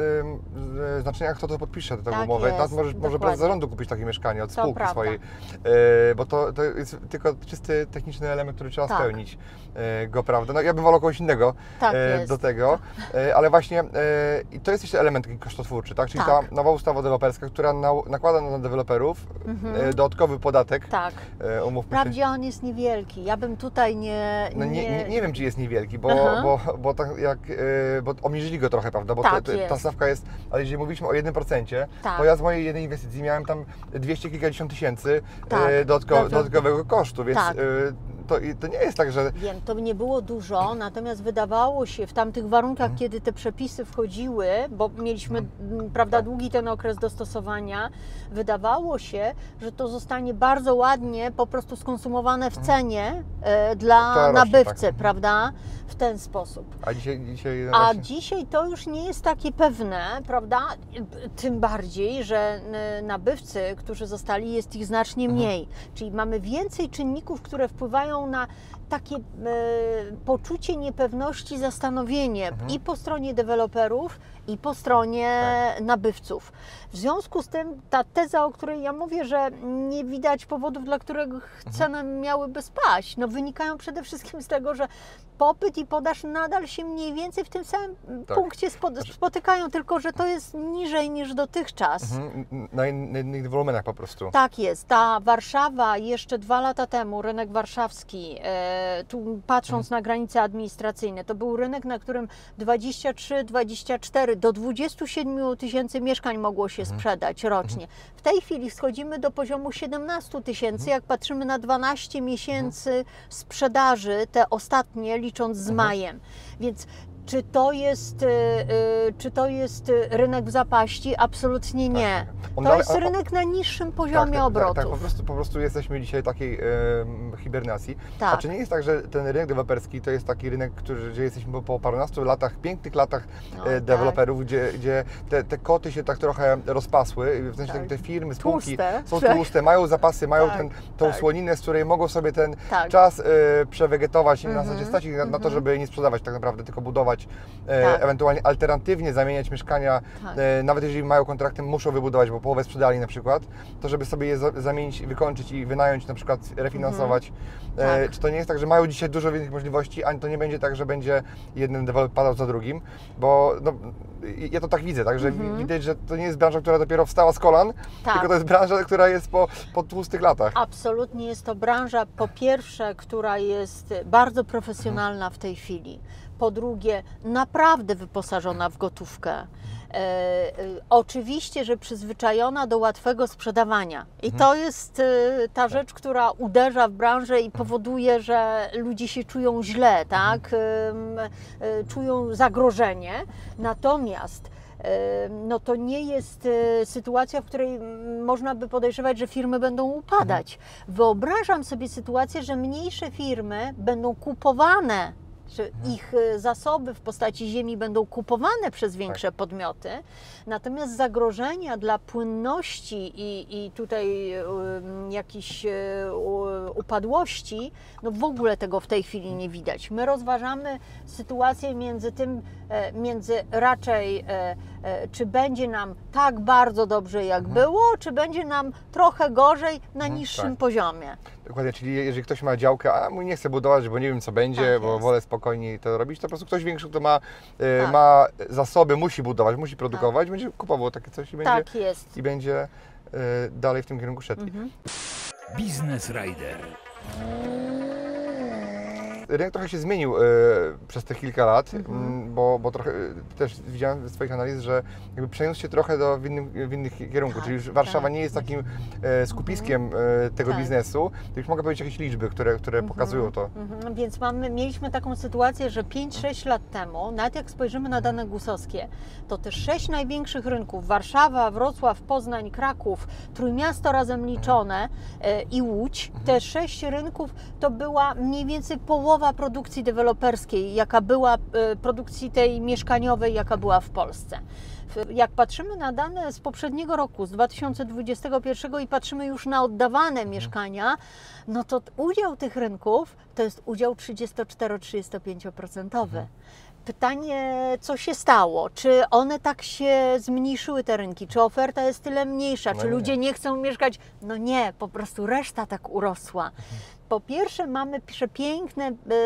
y, znaczenia, kto to podpisze tę Tak umowę. jest, Nawet możesz, może dokładnie. bez zarządu kupić takie mieszkanie od To spółki prawda. swojej, y, bo to, to jest tylko czysty techniczny element, który trzeba Tak. spełnić y, go, prawda? No ja bym wolał kogoś innego Tak y, jest. do tego, y, ale właśnie y, i to jest jeszcze element taki kosztotwórczy, tak? Czyli Tak. ta nowa ustawa deweloperska, która na, nakłada na deweloperów Mhm. y, dodatkowy podatek, Tak. y, umówmy się. Wprawdzie on jest niewielki. Ja bym tutaj nie. No nie, nie, nie wiem, czy jest niewielki, bo, Aha. bo, bo, tak jak, yy, bo obniżyli go trochę, prawda? Bo Tak, te- te- ta jest. stawka jest, ale jeżeli mówiliśmy o jednym procencie, Tak. to ja z mojej jednej inwestycji miałem tam dwieście kilkadziesiąt tysięcy Tak, yy, dodatko, dobrze. dodatkowego kosztu, więc Tak. yy, to, i to nie jest tak, że Wiem, to nie było dużo, natomiast wydawało się w tamtych warunkach, Mhm. kiedy te przepisy wchodziły, bo mieliśmy m, prawda, Tak. długi ten okres dostosowania, wydawało się, że to zostanie bardzo ładnie po prostu skonsumowane w cenie e, dla Mhm. To rośnie, nabywcy, tak. prawda? W ten sposób. a dzisiaj, dzisiaj no A właśnie- dzisiaj to już nie jest takie pewne, prawda? Tym bardziej, że n- nabywcy, którzy zostali, jest ich znacznie Mhm. mniej. Czyli mamy więcej czynników, które wpływają na takie e, poczucie niepewności, zastanowienie Mhm. i po stronie deweloperów, i po stronie Tak. nabywców. W związku z tym ta teza, o której ja mówię, że nie widać powodów, dla których Mhm. ceny miałyby spaść, no wynikają przede wszystkim z tego, że popyt i podaż nadal się mniej więcej w tym samym Tak. punkcie spo, spotykają, tylko że to jest niżej niż dotychczas. Mhm, na in- na innych wolumenach po prostu. Tak jest. Ta Warszawa jeszcze dwa lata temu, rynek warszawski, e, tu patrząc Mhm. na granice administracyjne, to był rynek, na którym dwadzieścia trzy, dwadzieścia cztery do dwudziestu siedmiu tysięcy mieszkań mogło się Mhm. sprzedać rocznie. W tej chwili schodzimy do poziomu siedemnastu tysięcy, Mhm. jak patrzymy na dwanaście miesięcy sprzedaży, te ostatnie licząc z Mhm. majem. Więc czy to jest, y, y, czy to jest rynek w zapaści? Absolutnie nie. Tak, tak. On To dalej- jest on- rynek na niższym Tak, poziomie tak, obrotów. Tak, tak, po prostu, po prostu jesteśmy dzisiaj w takiej em, hibernacji. Tak. A czy nie jest tak, że ten rynek deweloperski to jest taki rynek, który, gdzie jesteśmy po, po parunastu latach, pięknych latach No, e, tak. deweloperów, gdzie, gdzie te, te koty się tak trochę rozpasły, w sensie Tak. te firmy, spółki Tłuste. są Tak. tłuste, mają zapasy, mają Tak, ten, tą tak. słoninę, z której mogą sobie ten Tak. czas e, przewegetować i na Mhm, zasadzie stać ich na, na to, mhm. żeby nie sprzedawać tak naprawdę, tylko budować wybudować, e, Tak. ewentualnie alternatywnie zamieniać mieszkania, Tak. e, nawet jeżeli mają kontrakty, muszą wybudować, bo połowę sprzedali na przykład, to żeby sobie je za, zamienić, wykończyć i wynająć, na przykład refinansować. Mhm. E, Tak. Czy to nie jest tak, że mają dzisiaj dużo większych możliwości, ani to nie będzie tak, że będzie jeden deweloper padał za drugim, bo no, ja to tak widzę, tak, że Mhm. widać, że to nie jest branża, która dopiero wstała z kolan, Tak. tylko to jest branża, która jest po, po tłustych latach. Absolutnie jest to branża, po pierwsze, która jest bardzo profesjonalna w tej chwili. Po drugie, naprawdę wyposażona w gotówkę. E, e, oczywiście, że przyzwyczajona do łatwego sprzedawania. I to jest e, ta rzecz, która uderza w branżę i powoduje, że ludzie się czują źle, tak? E, e, czują zagrożenie. Natomiast no to nie jest sytuacja, w której można by podejrzewać, że firmy będą upadać. Wyobrażam sobie sytuację, że mniejsze firmy będą kupowane, że ich zasoby w postaci ziemi będą kupowane przez większe podmioty, natomiast zagrożenia dla płynności i, i tutaj um, jakichś um, upadłości, no w ogóle tego w tej chwili nie widać. My rozważamy sytuację między tym, między raczej czy będzie nam tak bardzo dobrze jak Mhm. było, czy będzie nam trochę gorzej na Mhm, niższym tak. poziomie. Dokładnie, czyli jeżeli ktoś ma działkę, a mój nie chce budować, bo nie wiem co będzie, Tak bo jest. wolę spokojniej to robić, to po prostu ktoś większy, kto ma, e, Tak. ma zasoby, musi budować, musi produkować, będzie kupował takie coś i będzie, Tak jest. i będzie e, dalej w tym kierunku szedł. Mhm. Business Rider. Rynek trochę się zmienił e, przez te kilka lat, Mhm. m, bo, bo trochę e, też widziałem z Twoich analiz, że jakby przeniósł się trochę do, w, innym, w innych kierunku, Tak, czyli już Warszawa tak. nie jest takim e, skupiskiem e, tego Tak. biznesu, to już mogę powiedzieć jakieś liczby, które, które pokazują to. Mhm. Więc mamy, mieliśmy taką sytuację, że pięć sześć lat temu, nawet jak spojrzymy na dane gusowskie, to te sześć największych rynków, Warszawa, Wrocław, Poznań, Kraków, Trójmiasto razem liczone e, i Łódź, te sześć rynków to była mniej więcej połowa produkcji deweloperskiej, jaka była, e, produkcji tej mieszkaniowej, jaka była w Polsce. W- Jak patrzymy na dane z poprzedniego roku, z dwa tysiące dwudziestego pierwszego i patrzymy już na oddawane mieszkania, no to udział tych rynków to jest udział trzydzieści cztery do trzydziestu pięciu procent. Pytanie, co się stało? Czy one tak się zmniejszyły, te rynki? Czy oferta jest tyle mniejsza? No Czy nie. ludzie nie chcą mieszkać? No nie, po prostu reszta tak urosła. Po pierwsze mamy przepiękne,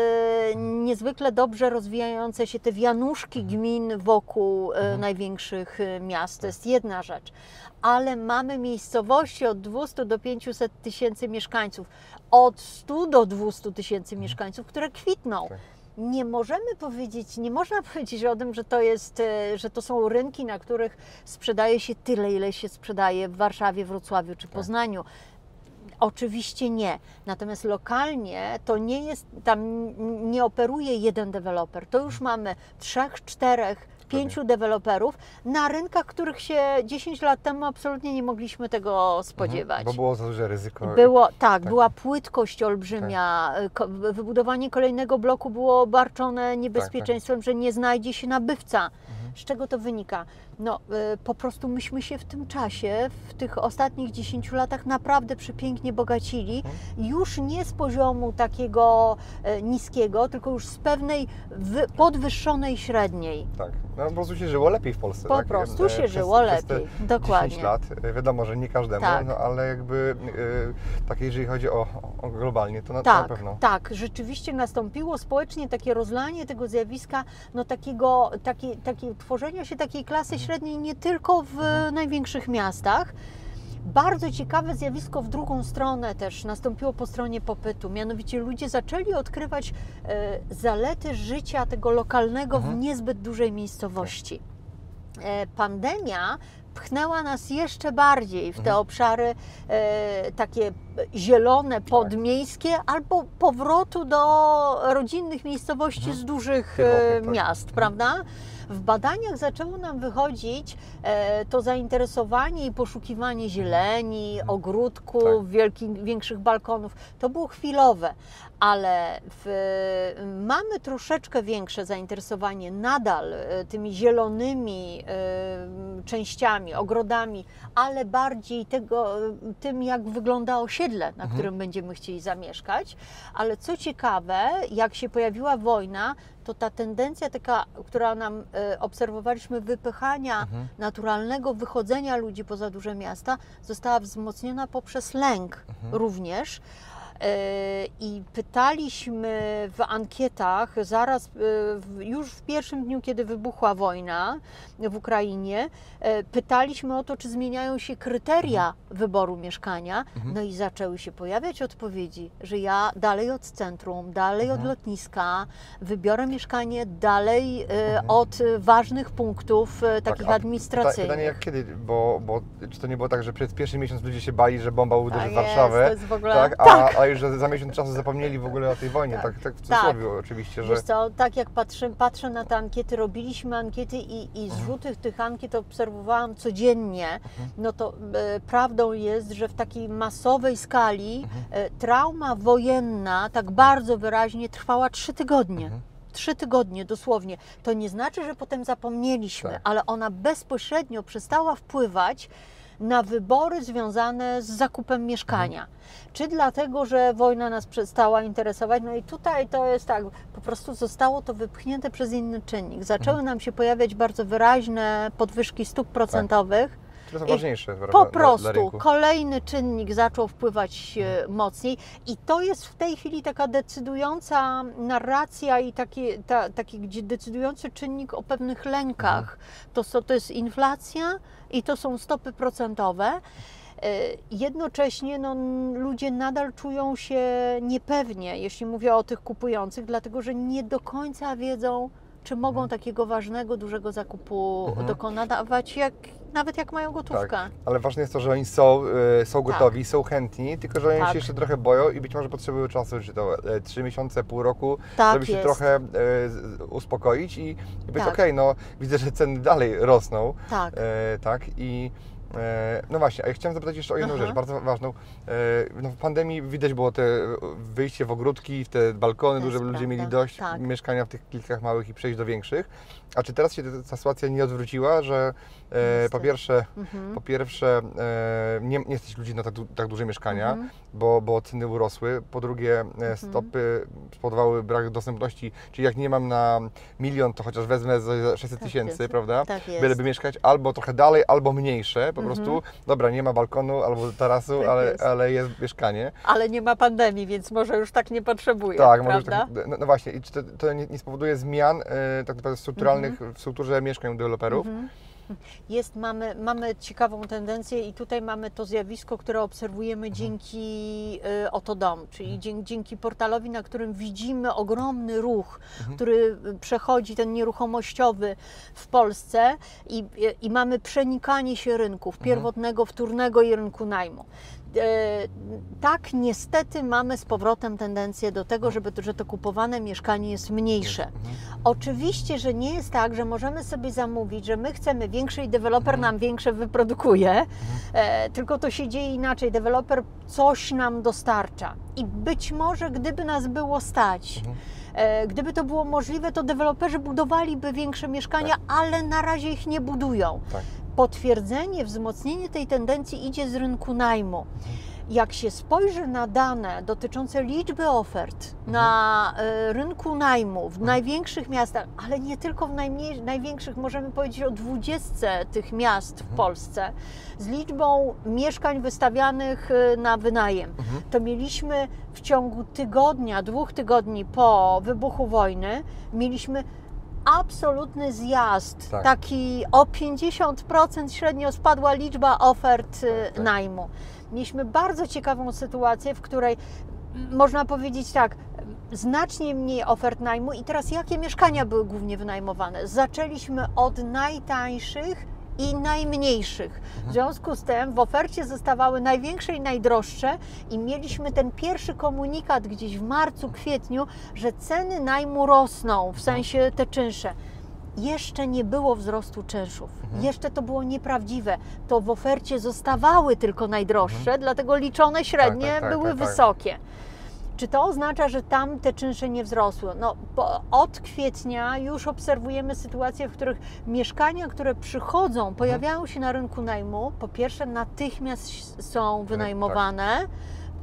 e, niezwykle dobrze rozwijające się te wianuszki gmin wokół e, największych e, miast. To jest jedna rzecz. Ale mamy miejscowości od dwustu do pięciuset tysięcy mieszkańców, od stu do dwustu tysięcy mieszkańców, które kwitną. Tak. Nie możemy powiedzieć, nie można powiedzieć o tym, że to jest, e, że to są rynki, na których sprzedaje się tyle, ile się sprzedaje w Warszawie, Wrocławiu czy Poznaniu. Oczywiście nie. Natomiast lokalnie to nie jest, tam nie operuje jeden deweloper. To już mamy trzech, czterech, pięciu deweloperów na rynkach, których się dziesięć lat temu absolutnie nie mogliśmy tego spodziewać. Bo było za duże ryzyko. Było, tak, tak. była płytkość olbrzymia. Ko- Wybudowanie kolejnego bloku było obarczone niebezpieczeństwem, że nie znajdzie się nabywca. Z czego to wynika? No, y, po prostu myśmy się w tym czasie, w tych ostatnich dziesięciu latach naprawdę przepięknie bogacili. Już nie z poziomu takiego e, niskiego, tylko już z pewnej wy- podwyższonej średniej. Tak, no po prostu się żyło lepiej w Polsce. Po tak? prostu E, się przez, żyło przez te lepiej, dokładnie. dziesięć lat, e, wiadomo, że nie każdemu, Tak. no ale jakby e, tak jeżeli chodzi o, o globalnie, to na, to Tak, na pewno. tak, rzeczywiście nastąpiło społecznie takie rozlanie tego zjawiska, no takiego, takie, takie tworzenia się takiej klasy średniej nie tylko w największych miastach. Bardzo ciekawe zjawisko w drugą stronę też nastąpiło po stronie popytu. Mianowicie ludzie zaczęli odkrywać e, zalety życia tego lokalnego w niezbyt dużej miejscowości. E, pandemia pchnęła nas jeszcze bardziej w te Mhm. obszary e, takie zielone, podmiejskie, albo powrotu do rodzinnych miejscowości z dużych e, Pierwotnych, tak. miast, prawda? W badaniach zaczęło nam wychodzić e, to zainteresowanie i poszukiwanie zieleni, ogródków, Tak. wielkich, większych balkonów. To było chwilowe, ale w, mamy troszeczkę większe zainteresowanie nadal e, tymi zielonymi e, częściami, ogrodami, ale bardziej tego, e, tym, jak wygląda osiedle, na którym będziemy chcieli zamieszkać. Ale co ciekawe, jak się pojawiła wojna, to ta tendencja taka, która nam e, obserwowaliśmy, wypychania Mhm. naturalnego wychodzenia ludzi poza duże miasta, została wzmocniona poprzez lęk Mhm. również. E, I pytaliśmy w ankietach zaraz, e, w- już w pierwszym dniu, kiedy wybuchła wojna w Ukrainie, e, pytaliśmy o to, czy zmieniają się kryteria wyboru mieszkania. Mhm. No i zaczęły się pojawiać odpowiedzi, że ja dalej od centrum, dalej od Mhm. lotniska, wybiorę mieszkanie dalej e, Mhm. od e, ważnych punktów e, takich a pyta- administracyjnych. Pytanie jak kiedy, bo, bo czy to nie było tak, że przez pierwszy miesiąc ludzie się bali, że bomba uderzy Tak w jest, Warszawę, to jest w ogóle... tak? A, tak. a już za- za miesiąc czasu zapomnieli w ogóle o tej wojnie, tak, tak w cudzysłowie oczywiście, że... Wiesz co, tak jak patrzę, patrzę na te ankiety, robiliśmy ankiety i, i zrzuty tych ankiet obserwowałam codziennie, no to e, prawdą jest, że w takiej masowej skali e, trauma wojenna tak bardzo wyraźnie trwała trzy tygodnie. Mhm. Trzy tygodnie dosłownie. To nie znaczy, że potem zapomnieliśmy, Tak. ale ona bezpośrednio przestała wpływać na wybory związane z zakupem mieszkania. Czy dlatego, że wojna nas przestała interesować? No i tutaj to jest tak, po prostu zostało to wypchnięte przez inny czynnik. Zaczęły nam się pojawiać bardzo wyraźne podwyżki stóp procentowych. Które są I ważniejsze prawda, Po dla, dla prostu rynku. kolejny czynnik zaczął wpływać e, mocniej i to jest w tej chwili taka decydująca narracja i taki, ta, taki gdzie decydujący czynnik o pewnych lękach. To, są- to jest inflacja i to są stopy procentowe. E, Jednocześnie no, n- ludzie nadal czują się niepewnie, jeśli mówię o tych kupujących, dlatego że nie do końca wiedzą, czy mogą takiego ważnego, dużego zakupu Mhm. dokonać, jak, nawet jak mają gotówkę. Tak, ale ważne jest to, że oni są, e, są gotowi, są chętni, tylko że oni Tak. się jeszcze trochę boją i być może potrzebują czasu, czy to e, trzy miesiące, pół roku, Tak żeby się jest. trochę e, z- uspokoić i, i powiedzieć, Tak. okej, no widzę, że ceny dalej rosną, Tak. e, tak, i e, no właśnie, a ja chciałem zapytać jeszcze o jedną Aha. rzecz, bardzo ważną. E, no w pandemii widać było te wyjście w ogródki, w te balkony, To duże, jest ludzie prawda, mieli dość tak. mieszkania w tych kilkach małych i przejść do większych. A czy teraz się ta, ta sytuacja nie odwróciła, że e, po Niestety. pierwsze, Mhm. po pierwsze e, nie, nie jesteś ludzi na tak, du- tak duże mieszkania, Mhm. bo, bo ceny urosły, po drugie e, stopy spowodowały brak dostępności, czyli jak nie mam na milion, to chociaż wezmę za sześćset Tak tysięcy, jest. prawda? Tak jest. Byleby mieszkać albo trochę dalej, albo mniejsze, po Mhm. prostu, dobra, nie ma balkonu albo tarasu, Tak ale, jest. ale jest mieszkanie. Ale nie ma pandemii, więc może już tak nie potrzebuje, Tak, może już prawda? tak, no, no właśnie, i czy to, to nie, nie spowoduje zmian e, tak naprawdę strukturalnych w strukturze mieszkań u deweloperów? Mhm. Jest, mamy, mamy ciekawą tendencję i tutaj mamy to zjawisko, które obserwujemy dzięki y, Oto Dom, czyli dzięki, dzięki portalowi, na którym widzimy ogromny ruch, który przechodzi, ten nieruchomościowy w Polsce i, i mamy przenikanie się rynków pierwotnego, wtórnego i rynku najmu. E, tak, niestety mamy z powrotem tendencję do tego, żeby, to- że to kupowane mieszkanie jest mniejsze. Oczywiście, że nie jest tak, że możemy sobie zamówić, że my chcemy większe i deweloper nam większe wyprodukuje, e, tylko to się dzieje inaczej. Deweloper coś nam dostarcza i być może gdyby nas było stać, e, gdyby to było możliwe, to deweloperzy budowaliby większe mieszkania, ale na razie ich nie budują. Tak. Potwierdzenie, wzmocnienie tej tendencji idzie z rynku najmu. Jak się spojrzy na dane dotyczące liczby ofert na e, rynku najmu w największych miastach, ale nie tylko w najmniej, największych, możemy powiedzieć o dwudziestce tych miast w Polsce, z liczbą mieszkań wystawianych e, na wynajem, to mieliśmy w ciągu tygodnia, dwóch tygodni po wybuchu wojny, mieliśmy absolutny zjazd, Tak. taki o pięćdziesiąt procent średnio spadła liczba ofert e, Tak, tak. najmu. Mieliśmy bardzo ciekawą sytuację, w której m, można powiedzieć tak, znacznie mniej ofert najmu i teraz jakie mieszkania były głównie wynajmowane? Zaczęliśmy od najtańszych i najmniejszych. W związku z tym w ofercie zostawały największe i najdroższe i mieliśmy ten pierwszy komunikat gdzieś w marcu, kwietniu, że ceny najmu rosną, w sensie te czynsze. Jeszcze nie było wzrostu czynszów. Jeszcze to było nieprawdziwe. To w ofercie zostawały tylko najdroższe, dlatego liczone średnie tak, tak, były tak, tak. wysokie. Czy to oznacza, że tam te czynsze nie wzrosły? No, po, od kwietnia już obserwujemy sytuacje, w których mieszkania, które przychodzą, pojawiają się na rynku najmu, po pierwsze natychmiast są wynajmowane,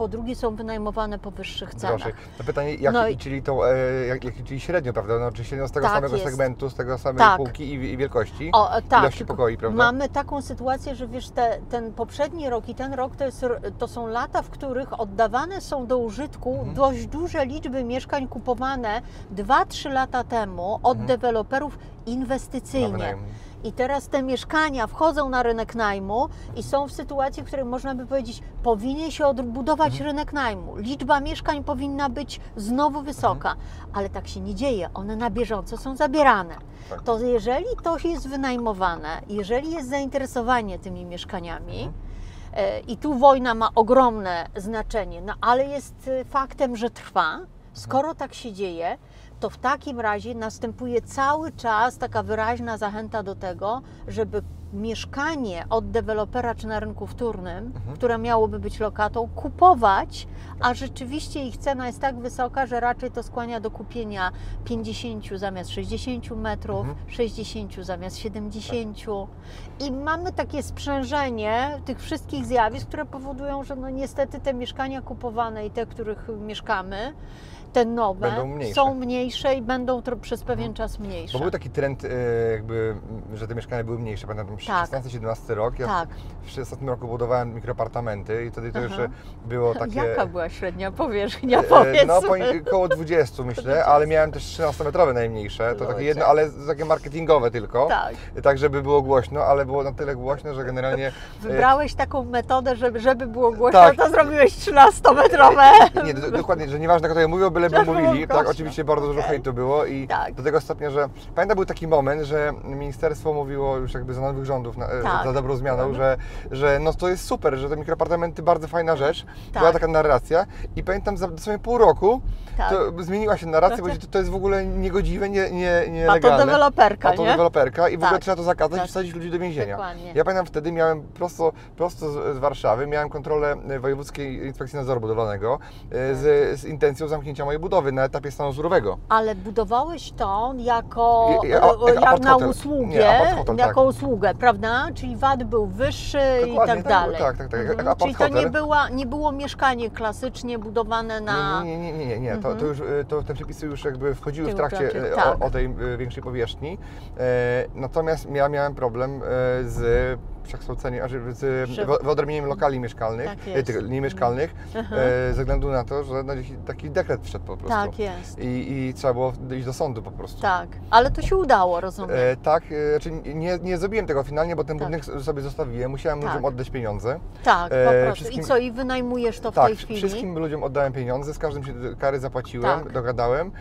po drugie są wynajmowane po wyższych cenach. Drożej. To pytanie, jak, No i- czyli, to, e, jak, jak, czyli średnio, prawda? No, czy średnio z tego Tak samego jest. segmentu, z tego samej Tak. półki i, i wielkości, O, e, tak, ilości tylko pokoi, prawda? mamy taką sytuację, że wiesz, te, ten poprzedni rok i ten rok to, jest, r- to są lata, w których oddawane są do użytku Mhm. dość duże liczby mieszkań kupowane dwa trzy lata temu od Mhm. deweloperów Na inwestycyjnie. wynajem. I teraz te mieszkania wchodzą na rynek najmu i są w sytuacji, w której można by powiedzieć, powinien się odbudować Mhm. rynek najmu. Liczba mieszkań powinna być znowu wysoka, ale tak się nie dzieje. One na bieżąco są zabierane. Tak. To jeżeli to jest wynajmowane, jeżeli jest zainteresowanie tymi mieszkaniami, Mhm. e, i tu wojna ma ogromne znaczenie, no ale jest e, faktem, że trwa, skoro tak się dzieje, to w takim razie następuje cały czas taka wyraźna zachęta do tego, żeby mieszkanie od dewelopera czy na rynku wtórnym, Mhm. które miałoby być lokatą, kupować, a rzeczywiście ich cena jest tak wysoka, że raczej to skłania do kupienia pięćdziesięciu zamiast sześćdziesięciu metrów, Mhm. sześćdziesięciu zamiast siedemdziesięciu. I mamy takie sprzężenie tych wszystkich zjawisk, które powodują, że no niestety te mieszkania kupowane i te, w których mieszkamy, te nowe, Będą mniejsze. są mniejsze i będą tro- przez pewien czas mniejsze. Bo był taki trend, e, jakby, m, że te mieszkania były mniejsze. Pamiętam Tak. szesnasty siedemnasty rok. Ja Tak. w szesnastym roku budowałem mikroapartamenty i wtedy to Aha. jeszcze było takie... Jaka była średnia powierzchnia, E, powiedz? No po- koło dwudziestu myślę, ale miałem też trzynastometrowe najmniejsze. To takie Ludzie. jedno, ale takie marketingowe tylko. Tak. Tak, żeby było głośno, ale było na tyle głośno, że generalnie... e, Wybrałeś taką metodę, żeby, żeby było głośno, Tak. to zrobiłeś trzynastometrowe. Nie, do, dokładnie, że nieważne kto je mówił, byleby Żeby było mówili. Tak, głośno. oczywiście bardzo dużo Okej. hejtu było i Tak. do tego stopnia, że pamiętam był taki moment, że ministerstwo mówiło już jakby za nowych rządów, na, Tak. za dobrą zmianą, Mhm. że, że no to jest super, że te mikroapartamenty bardzo fajna rzecz. Tak. Była taka narracja i pamiętam za dosłownie pół roku Tak. to zmieniła się narracja, Znaczy- bo to, to jest w ogóle niegodziwe, nie, nie, A to nielegalne. deweloperka, A to nie? deweloperka i w ogóle Tak. trzeba to zakazać Tak. i wsadzić ludzi do więzienia. Dokładnie. Ja pamiętam wtedy miałem prosto, prosto z, z Warszawy, miałem kontrolę Wojewódzkiej Inspekcji Nadzoru Budowlanego e, z, z intencją zamknięcia mojej budowy na etapie stanu zurowego. Ale budowałeś to jako, I- i- a- e, jak jak apart na hotel. usługę, Nie, apart hotel, jako tak. usługę, prawda? Czyli W A T był wyższy i Dokładnie, tak tak, dalej. tak, tak, tak, jak Mhm. apart Czyli to nie, hotel. była, nie było mieszkanie klasycznie budowane na... Nie, nie, nie, nie, nie, nie. To, Mhm. to już y, to, te przepisy już jakby wchodziły w Tył trakcie trakcie, y, tak. o, o tej y, większej powierzchni. E, natomiast ja miałem problem y, z przekształceniem, znaczy z Że- wy- wyodrębnieniem lokali mieszkalnych, Tak y, jest. tych niemieszkalnych, Mhm. e, ze względu na to, że no, gdzieś taki dekret wszedł po prostu. Tak jest. I, I trzeba było iść do sądu po prostu. Tak, ale to się udało, rozumiem. E, tak, e, znaczy nie, nie zrobiłem tego finalnie, bo ten Tak. budynek sobie zostawiłem, musiałem Tak. ludziom oddać pieniądze. tak, e, po prostu. wszystkim- I co, i wynajmujesz to w Tak, tej chwili? wszystkim ludziom oddałem pieniądze, z każdym się kary zapłaciłem, Tak. dogadałem.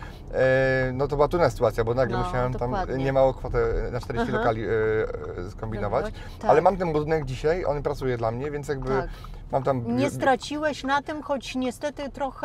E, no to była trudna sytuacja, bo nagle No, musiałem tam dokładnie. niemałą kwotę na czterdzieści Aha. lokali e, e, skombinować. Tak. Ale mam ten budynek dzisiaj, on pracuje dla mnie, więc jakby Tak. mam tam... Nie straciłeś na tym, choć niestety trochę,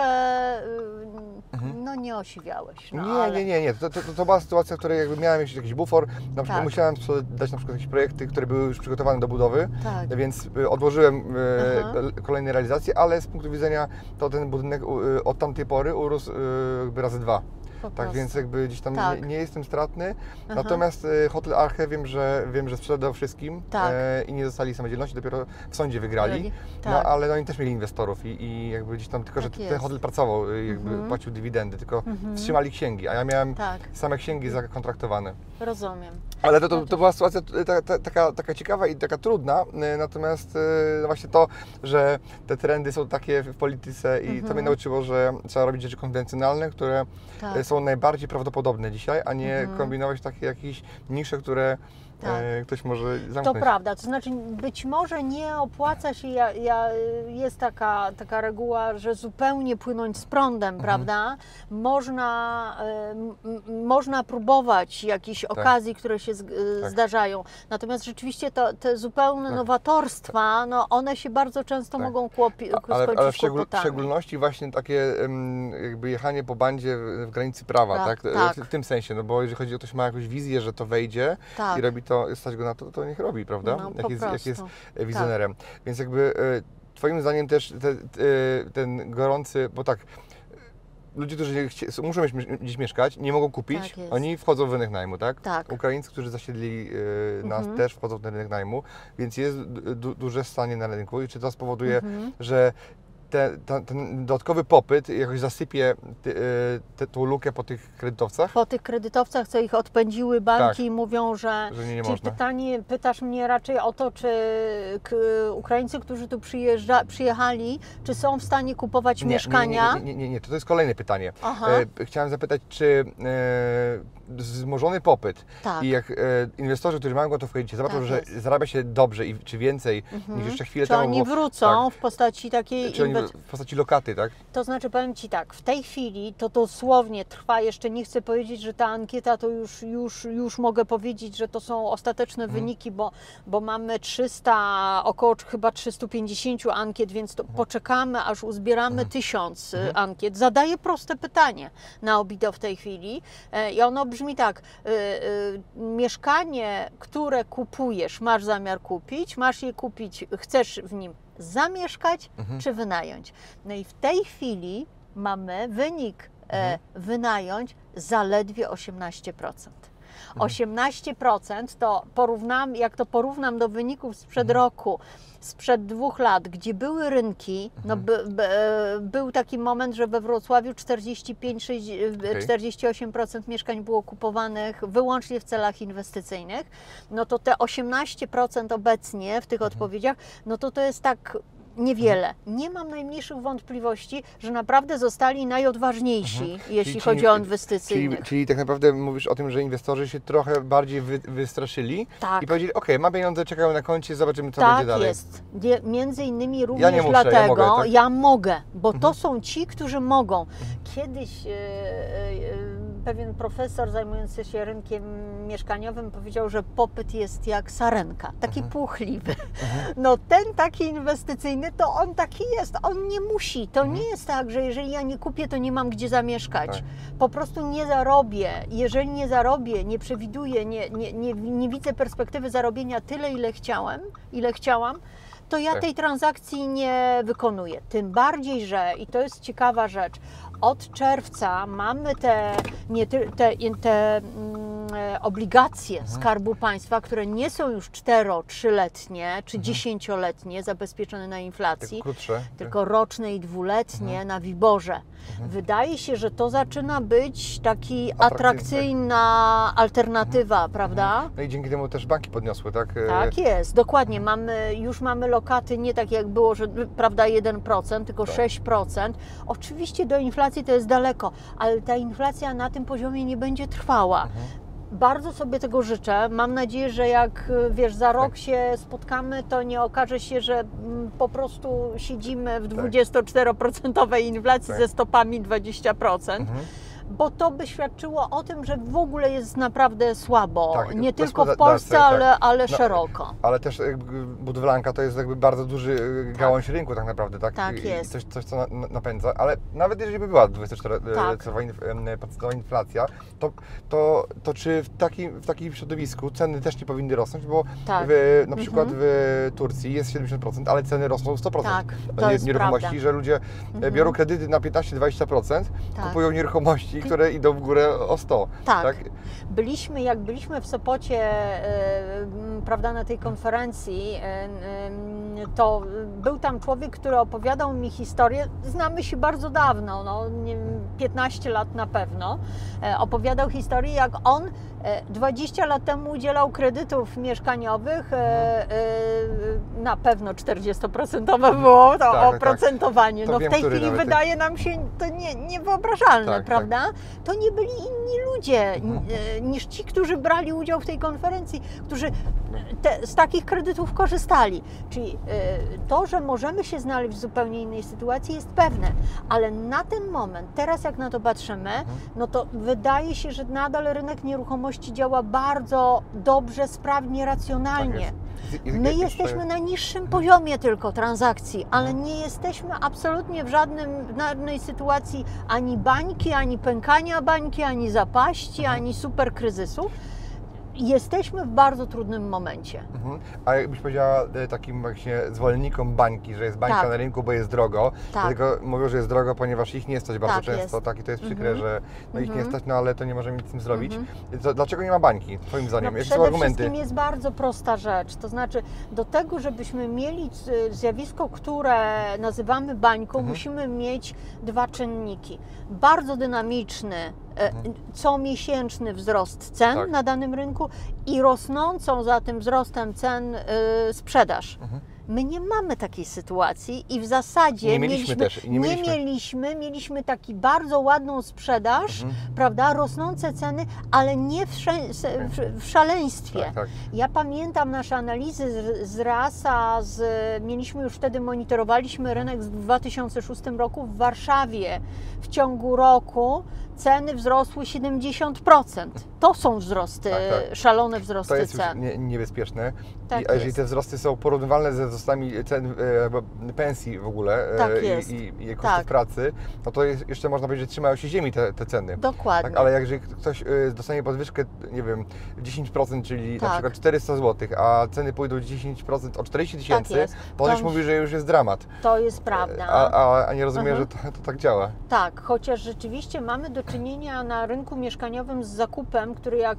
y, no nie osiwiałeś. No, Mhm. Nie, ale... nie, nie, nie. To, to, to była sytuacja, w której jakby miałem jakiś, jakiś bufor. Na przykład Tak. musiałem dać na przykład jakieś projekty, które były już przygotowane do budowy, Tak. więc y, odłożyłem y, Aha. kolejne realizacje, ale z punktu widzenia to ten budynek y, od tamtej pory urósł y, jakby razy dwa. Po Tak, prostu. więc jakby gdzieś tam Tak. nie, nie jestem stratny. Aha. Natomiast y, Hotel Arche wiem, że wiem, że sprzedał wszystkim Tak. e, i nie dostali samodzielności, dopiero w sądzie wygrali. Tak. No ale oni też mieli inwestorów i, i jakby gdzieś tam tylko, że Tak ten jest. hotel pracował, y, jakby Mhm. płacił dywidendy, tylko Mhm. wstrzymali księgi, a ja miałem Tak, same księgi zakontraktowane. rozumiem. Ale to, to, to była sytuacja t- ta, ta, taka, taka ciekawa i taka trudna, y, natomiast y, no właśnie to, że te trendy są takie w polityce i to Mhm. mnie nauczyło, że trzeba robić rzeczy konwencjonalne, które Tak. y, są najbardziej prawdopodobne dzisiaj, a nie Mhm. kombinować takie jakieś nisze, które Tak. e, ktoś może zamknąć. To prawda, to znaczy być może nie opłaca się, ja, ja, jest taka, taka reguła, że zupełnie płynąć z prądem, Mhm. prawda? Można, e, m, m, można próbować jakichś okazji, które się z, e, Tak. zdarzają. Natomiast rzeczywiście to, te zupełne Tak. nowatorstwa, no one się bardzo często Tak. mogą kłopi, A- Ale, skończyć ale w, szczegól, w kłopotami. szczególności właśnie takie em, jakby jechanie po bandzie w, w granicy prawa, Tak, tak? tak. W, w tym sensie, no bo jeżeli chodzi o ktoś ma jakąś wizję, że to wejdzie Tak. i robi to, stać go na to, to niech robi, prawda? No, po jak, jest, jak jest prostu. wizjonerem. Więc jakby e, Twoim zdaniem też te, te, ten gorący, bo tak, ludzie, którzy chcie, muszą mieć, gdzieś mieszkać, nie mogą kupić, Tak jest. oni wchodzą w rynek najmu, tak? Tak. Ukraińcy, którzy zasiedlili e, nas, Mhm. też wchodzą w ten rynek najmu, więc jest du, duże stanie na rynku i czy to spowoduje, Mhm. że te, ten, ten dodatkowy popyt jakoś zasypie ty, te, tą lukę po tych kredytowcach? Po tych kredytowcach, co ich odpędziły banki, Tak. mówią, że... Że nie, nie Czyli można. pytanie, pytasz mnie raczej o to, czy k, Ukraińcy, którzy tu przyjeżdża, przyjechali, czy są w stanie kupować Nie, mieszkania? Nie, nie, nie, nie, nie, to jest kolejne pytanie. Aha. E, chciałem zapytać, czy e, wzmożony popyt Tak. i jak e, inwestorzy, którzy mają gotów w kredycie, zobaczą, Tak że jest. zarabia się dobrze i czy więcej Mhm. niż jeszcze chwilę Czy temu oni było, wrócą tak, w postaci takiej... czy oni inwe- w postaci lokaty, tak? To znaczy, powiem Ci tak, w tej chwili to dosłownie trwa, jeszcze nie chcę powiedzieć, że ta ankieta to już, już, już mogę powiedzieć, że to są ostateczne Mhm. wyniki, bo, bo mamy trzysta, około chyba trzysta pięćdziesiąt ankiet, więc to poczekamy, aż uzbieramy tysiąc y, ankiet. Zadaję proste pytanie na Obido w tej chwili e, i ono brzmi tak, y, y, mieszkanie, które kupujesz, masz zamiar kupić, masz je kupić, chcesz w nim zamieszkać Mhm. czy wynająć. No i w tej chwili mamy wynik e, wynająć zaledwie osiemnaście procent. osiemnaście procent to porównam, jak to porównam do wyników sprzed roku, sprzed dwóch lat, gdzie były rynki, no by, by, e, był taki moment, że we Wrocławiu czterdzieści pięć czterdzieści osiem procent mieszkań było kupowanych wyłącznie w celach inwestycyjnych, no to te osiemnaście procent obecnie w tych odpowiedziach, no to to jest tak niewiele. Nie mam najmniejszych wątpliwości, że naprawdę zostali najodważniejsi, jeśli Czyli- chodzi czyli- o inwestycyjnych. Czyli, czyli tak naprawdę mówisz o tym, że inwestorzy się trochę bardziej wy, wystraszyli Tak. i powiedzieli, ok, mam pieniądze, czekają na koncie, zobaczymy co Tak będzie dalej. jest. Die- Między innymi również nie muszę, ja dlatego mogę, tak? ja mogę, bo to są ci, którzy mogą. Kiedyś e, e, pewien profesor zajmujący się rynkiem mieszkaniowym powiedział, że popyt jest jak sarenka, taki płochliwy. No ten taki inwestycyjny, to on taki jest, on nie musi. To nie jest tak, że jeżeli ja nie kupię, to nie mam gdzie zamieszkać. Tak. Po prostu nie zarobię. Jeżeli nie zarobię, nie przewiduję, nie, nie, nie, nie widzę perspektywy zarobienia tyle, ile chciałem, ile chciałam, to ja Tak. tej transakcji nie wykonuję. Tym bardziej, że, i to jest ciekawa rzecz, od czerwca mamy te, nie, ty- te, te mm, e, obligacje Skarbu Państwa, które nie są już cztero, trzyletnie czy dziesięcioletnie zabezpieczone na inflacji, Tak krótsze. tylko roczne i dwuletnie na Wiborze. Wydaje się, że to zaczyna być taki atrakcyjna alternatywa, prawda? No i dzięki temu też banki podniosły, tak? E, Tak jest, dokładnie. Mamy, już mamy lokaty nie tak jak było, że prawda jeden procent, tylko Tak. sześć procent. Oczywiście do inflacji to jest daleko, ale ta inflacja na tym poziomie nie będzie trwała. Mhm. Bardzo sobie tego życzę. Mam nadzieję, że jak wiesz, za rok się spotkamy, to nie okaże się, że mm, po prostu siedzimy w dwudziestoczteroprocentowej inflacji Tak. ze stopami dwadzieścia procent. Mhm. Bo to by świadczyło o tym, że w ogóle jest naprawdę słabo. Tak, nie bez tylko w gospodarce, Polsce, tak. ale, ale No, szeroko. Ale też jakby budowlanka to jest jakby bardzo duży e, gałąź rynku tak naprawdę, tak? Tak I- jest. I coś, coś co na, na- napędza, ale nawet jeżeli by była dwudziestoczteroprocentowa Tak. inflacja, to, to, to czy w takim, w takim środowisku ceny też nie powinny rosnąć, bo Tak. w, na przykład Mhm. w Turcji jest siedemdziesiąt procent, ale ceny rosną sto procent. Tak, to Nie- jest nieruchomości, prawda. że ludzie e, biorą kredyty na piętnaście do dwudziestu procent, Tak. kupują nieruchomości, które idą w górę o sto. Tak. Byliśmy, jak byliśmy w Sopocie, e, m, prawda, na tej konferencji, e, e, to był tam człowiek, który opowiadał mi historię, znamy się bardzo dawno, no, nie wiem, piętnaście lat na pewno, e, opowiadał historię, jak on e, dwadzieścia lat temu udzielał kredytów mieszkaniowych, e, e, na pewno czterdziestoprocentowe było to Tak, tak, tak. oprocentowanie. To No w wiem, tej który chwili nawet- wydaje nam się to nie, niewyobrażalne, Tak, tak. prawda? To nie byli inni ludzie Mhm. e, niż ci, którzy brali udział w tej konferencji, którzy te, z takich kredytów korzystali. Czyli e, to, że możemy się znaleźć w zupełnie innej sytuacji jest pewne, ale na ten moment, teraz jak na to patrzymy, no to wydaje się, że nadal rynek nieruchomości działa bardzo dobrze, sprawnie, racjonalnie. Tak jest. I- i- My i- jesteśmy na niższym poziomie tylko transakcji, ale nie jesteśmy absolutnie w żadnym, w żadnej sytuacji ani bańki, ani pękania bańki, ani zapaści, ani super kryzysu. jesteśmy w bardzo trudnym momencie. Mhm. A jakbyś powiedziała e, takim właśnie zwolennikom bańki, że jest bańka Tak. na rynku, bo jest drogo, Tak. dlatego mówią, że jest drogo, ponieważ ich nie stać bardzo Tak często, jest. tak, i to jest przykre, Mhm. że no, ich nie Mhm. stać, no ale to nie możemy nic z tym zrobić. Mhm. To, dlaczego nie ma bańki, twoim zdaniem? No Jakie są przede argumenty? wszystkim jest bardzo prosta rzecz, to znaczy do tego, żebyśmy mieli z- zjawisko, które nazywamy bańką, Mhm. musimy mieć dwa czynniki. Bardzo dynamiczny, e, comiesięczny wzrost cen Tak. na danym rynku i rosnącą za tym wzrostem cen e, sprzedaż. Mhm. My nie mamy takiej sytuacji i w zasadzie Nie mieliśmy też, i nie nie mieliśmy. mieliśmy, mieliśmy taki bardzo ładną sprzedaż, Mhm. prawda, rosnące ceny, ale nie w, sze- w, w szaleństwie. Tak, tak. Ja pamiętam nasze analizy z, z rasa, z, mieliśmy już wtedy, monitorowaliśmy rynek w dwa tysiące szóstym roku w Warszawie. W ciągu roku ceny wzrosły siedemdziesiąt procent. To są wzrosty, Tak, tak. szalone wzrosty To jest już cen. nie, niebezpieczne. Tak I, a jeżeli jest. te wzrosty są porównywalne ze wzrostami cen e, pensji w ogóle e, Tak i, jest. i, i kosztów Tak. pracy, no to jest, jeszcze można powiedzieć, że trzymają się ziemi te, te ceny. Dokładnie. Tak, ale jak jeżeli ktoś e, dostanie podwyżkę, nie wiem, dziesięć procent, czyli Tak. na przykład czterysta złotych, a ceny pójdą dziesięć procent o czterdzieści tysięcy, jest. to on już To- mówi, że już jest dramat. To jest prawda. A, a, a nie rozumie, Mhm. że to, to tak działa. Tak, chociaż rzeczywiście mamy do czynienia na rynku mieszkaniowym z zakupem, który jak e,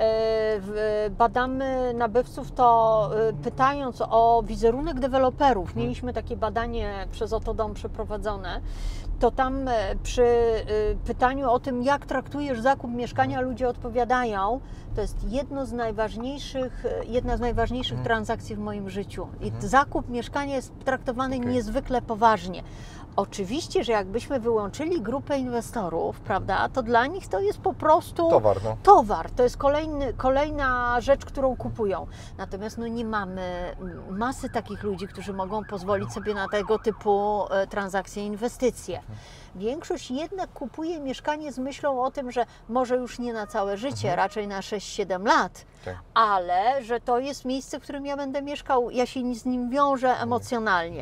w- badamy nabywców, to e, pytając o wizerunek deweloperów, mieliśmy takie badanie przez Oto Dom przeprowadzone, to tam e, przy e, pytaniu o tym, jak traktujesz zakup mieszkania, ludzie odpowiadają, to jest jedno z najważniejszych, e, jedna z najważniejszych Mhm. transakcji w moim życiu. I Mhm. zakup mieszkania jest traktowany Okej. niezwykle poważnie. Oczywiście, że jakbyśmy wyłączyli grupę inwestorów, prawda, to dla nich to jest po prostu Towar, no. towar. To jest kolejny, kolejna rzecz, którą kupują. Natomiast no, nie mamy masy takich ludzi, którzy mogą pozwolić sobie na tego typu e, transakcje, inwestycje. Większość jednak kupuje mieszkanie z myślą o tym, że może już nie na całe życie, raczej na sześć siedem lat, Tak. ale że to jest miejsce, w którym ja będę mieszkał, ja się z nim wiążę emocjonalnie.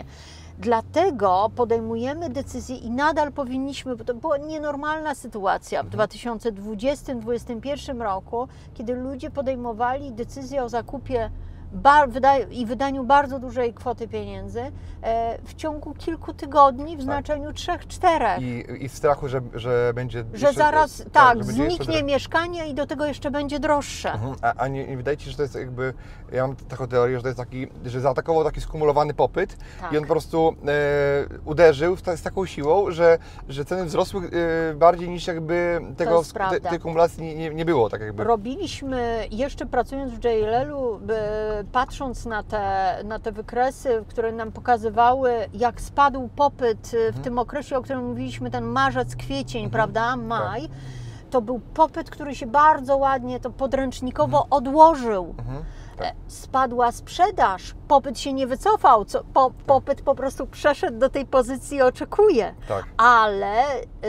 Dlatego podejmujemy decyzje i nadal powinniśmy, bo to była nienormalna sytuacja w dwa tysiące dwudziestym do dwa tysiące dwudziestego pierwszego roku, kiedy ludzie podejmowali decyzję o zakupie bar, wyda, i wydaniu bardzo dużej kwoty pieniędzy e, w ciągu kilku tygodni w znaczeniu trzech, czterech. I, I w strachu, że, że będzie Że jeszcze- zaraz, że tak, będzie jeszcze zniknie mieszkanie i do tego jeszcze będzie droższe. Mhm. A, a nie, nie wydaje Ci się, że to jest jakby, ja mam taką teorię, że to jest taki, że zaatakował taki skumulowany popyt Tak. i on po prostu e, uderzył w ta, z taką siłą, że, że ceny wzrosły e, bardziej niż jakby tego, jest te, prawda. tej kumulacji nie, nie, nie było, tak jakby. Robiliśmy, jeszcze pracując w J L L-u, by- patrząc na te, na te wykresy, które nam pokazywały, jak spadł popyt w tym okresie, o którym mówiliśmy, ten marzec, kwiecień, prawda, maj, to był popyt, który się bardzo ładnie, to podręcznikowo odłożył. Mhm. E, Spadła sprzedaż, popyt się nie wycofał, co, po, popyt po prostu przeszedł do tej pozycji i oczekuje. Tak. Ale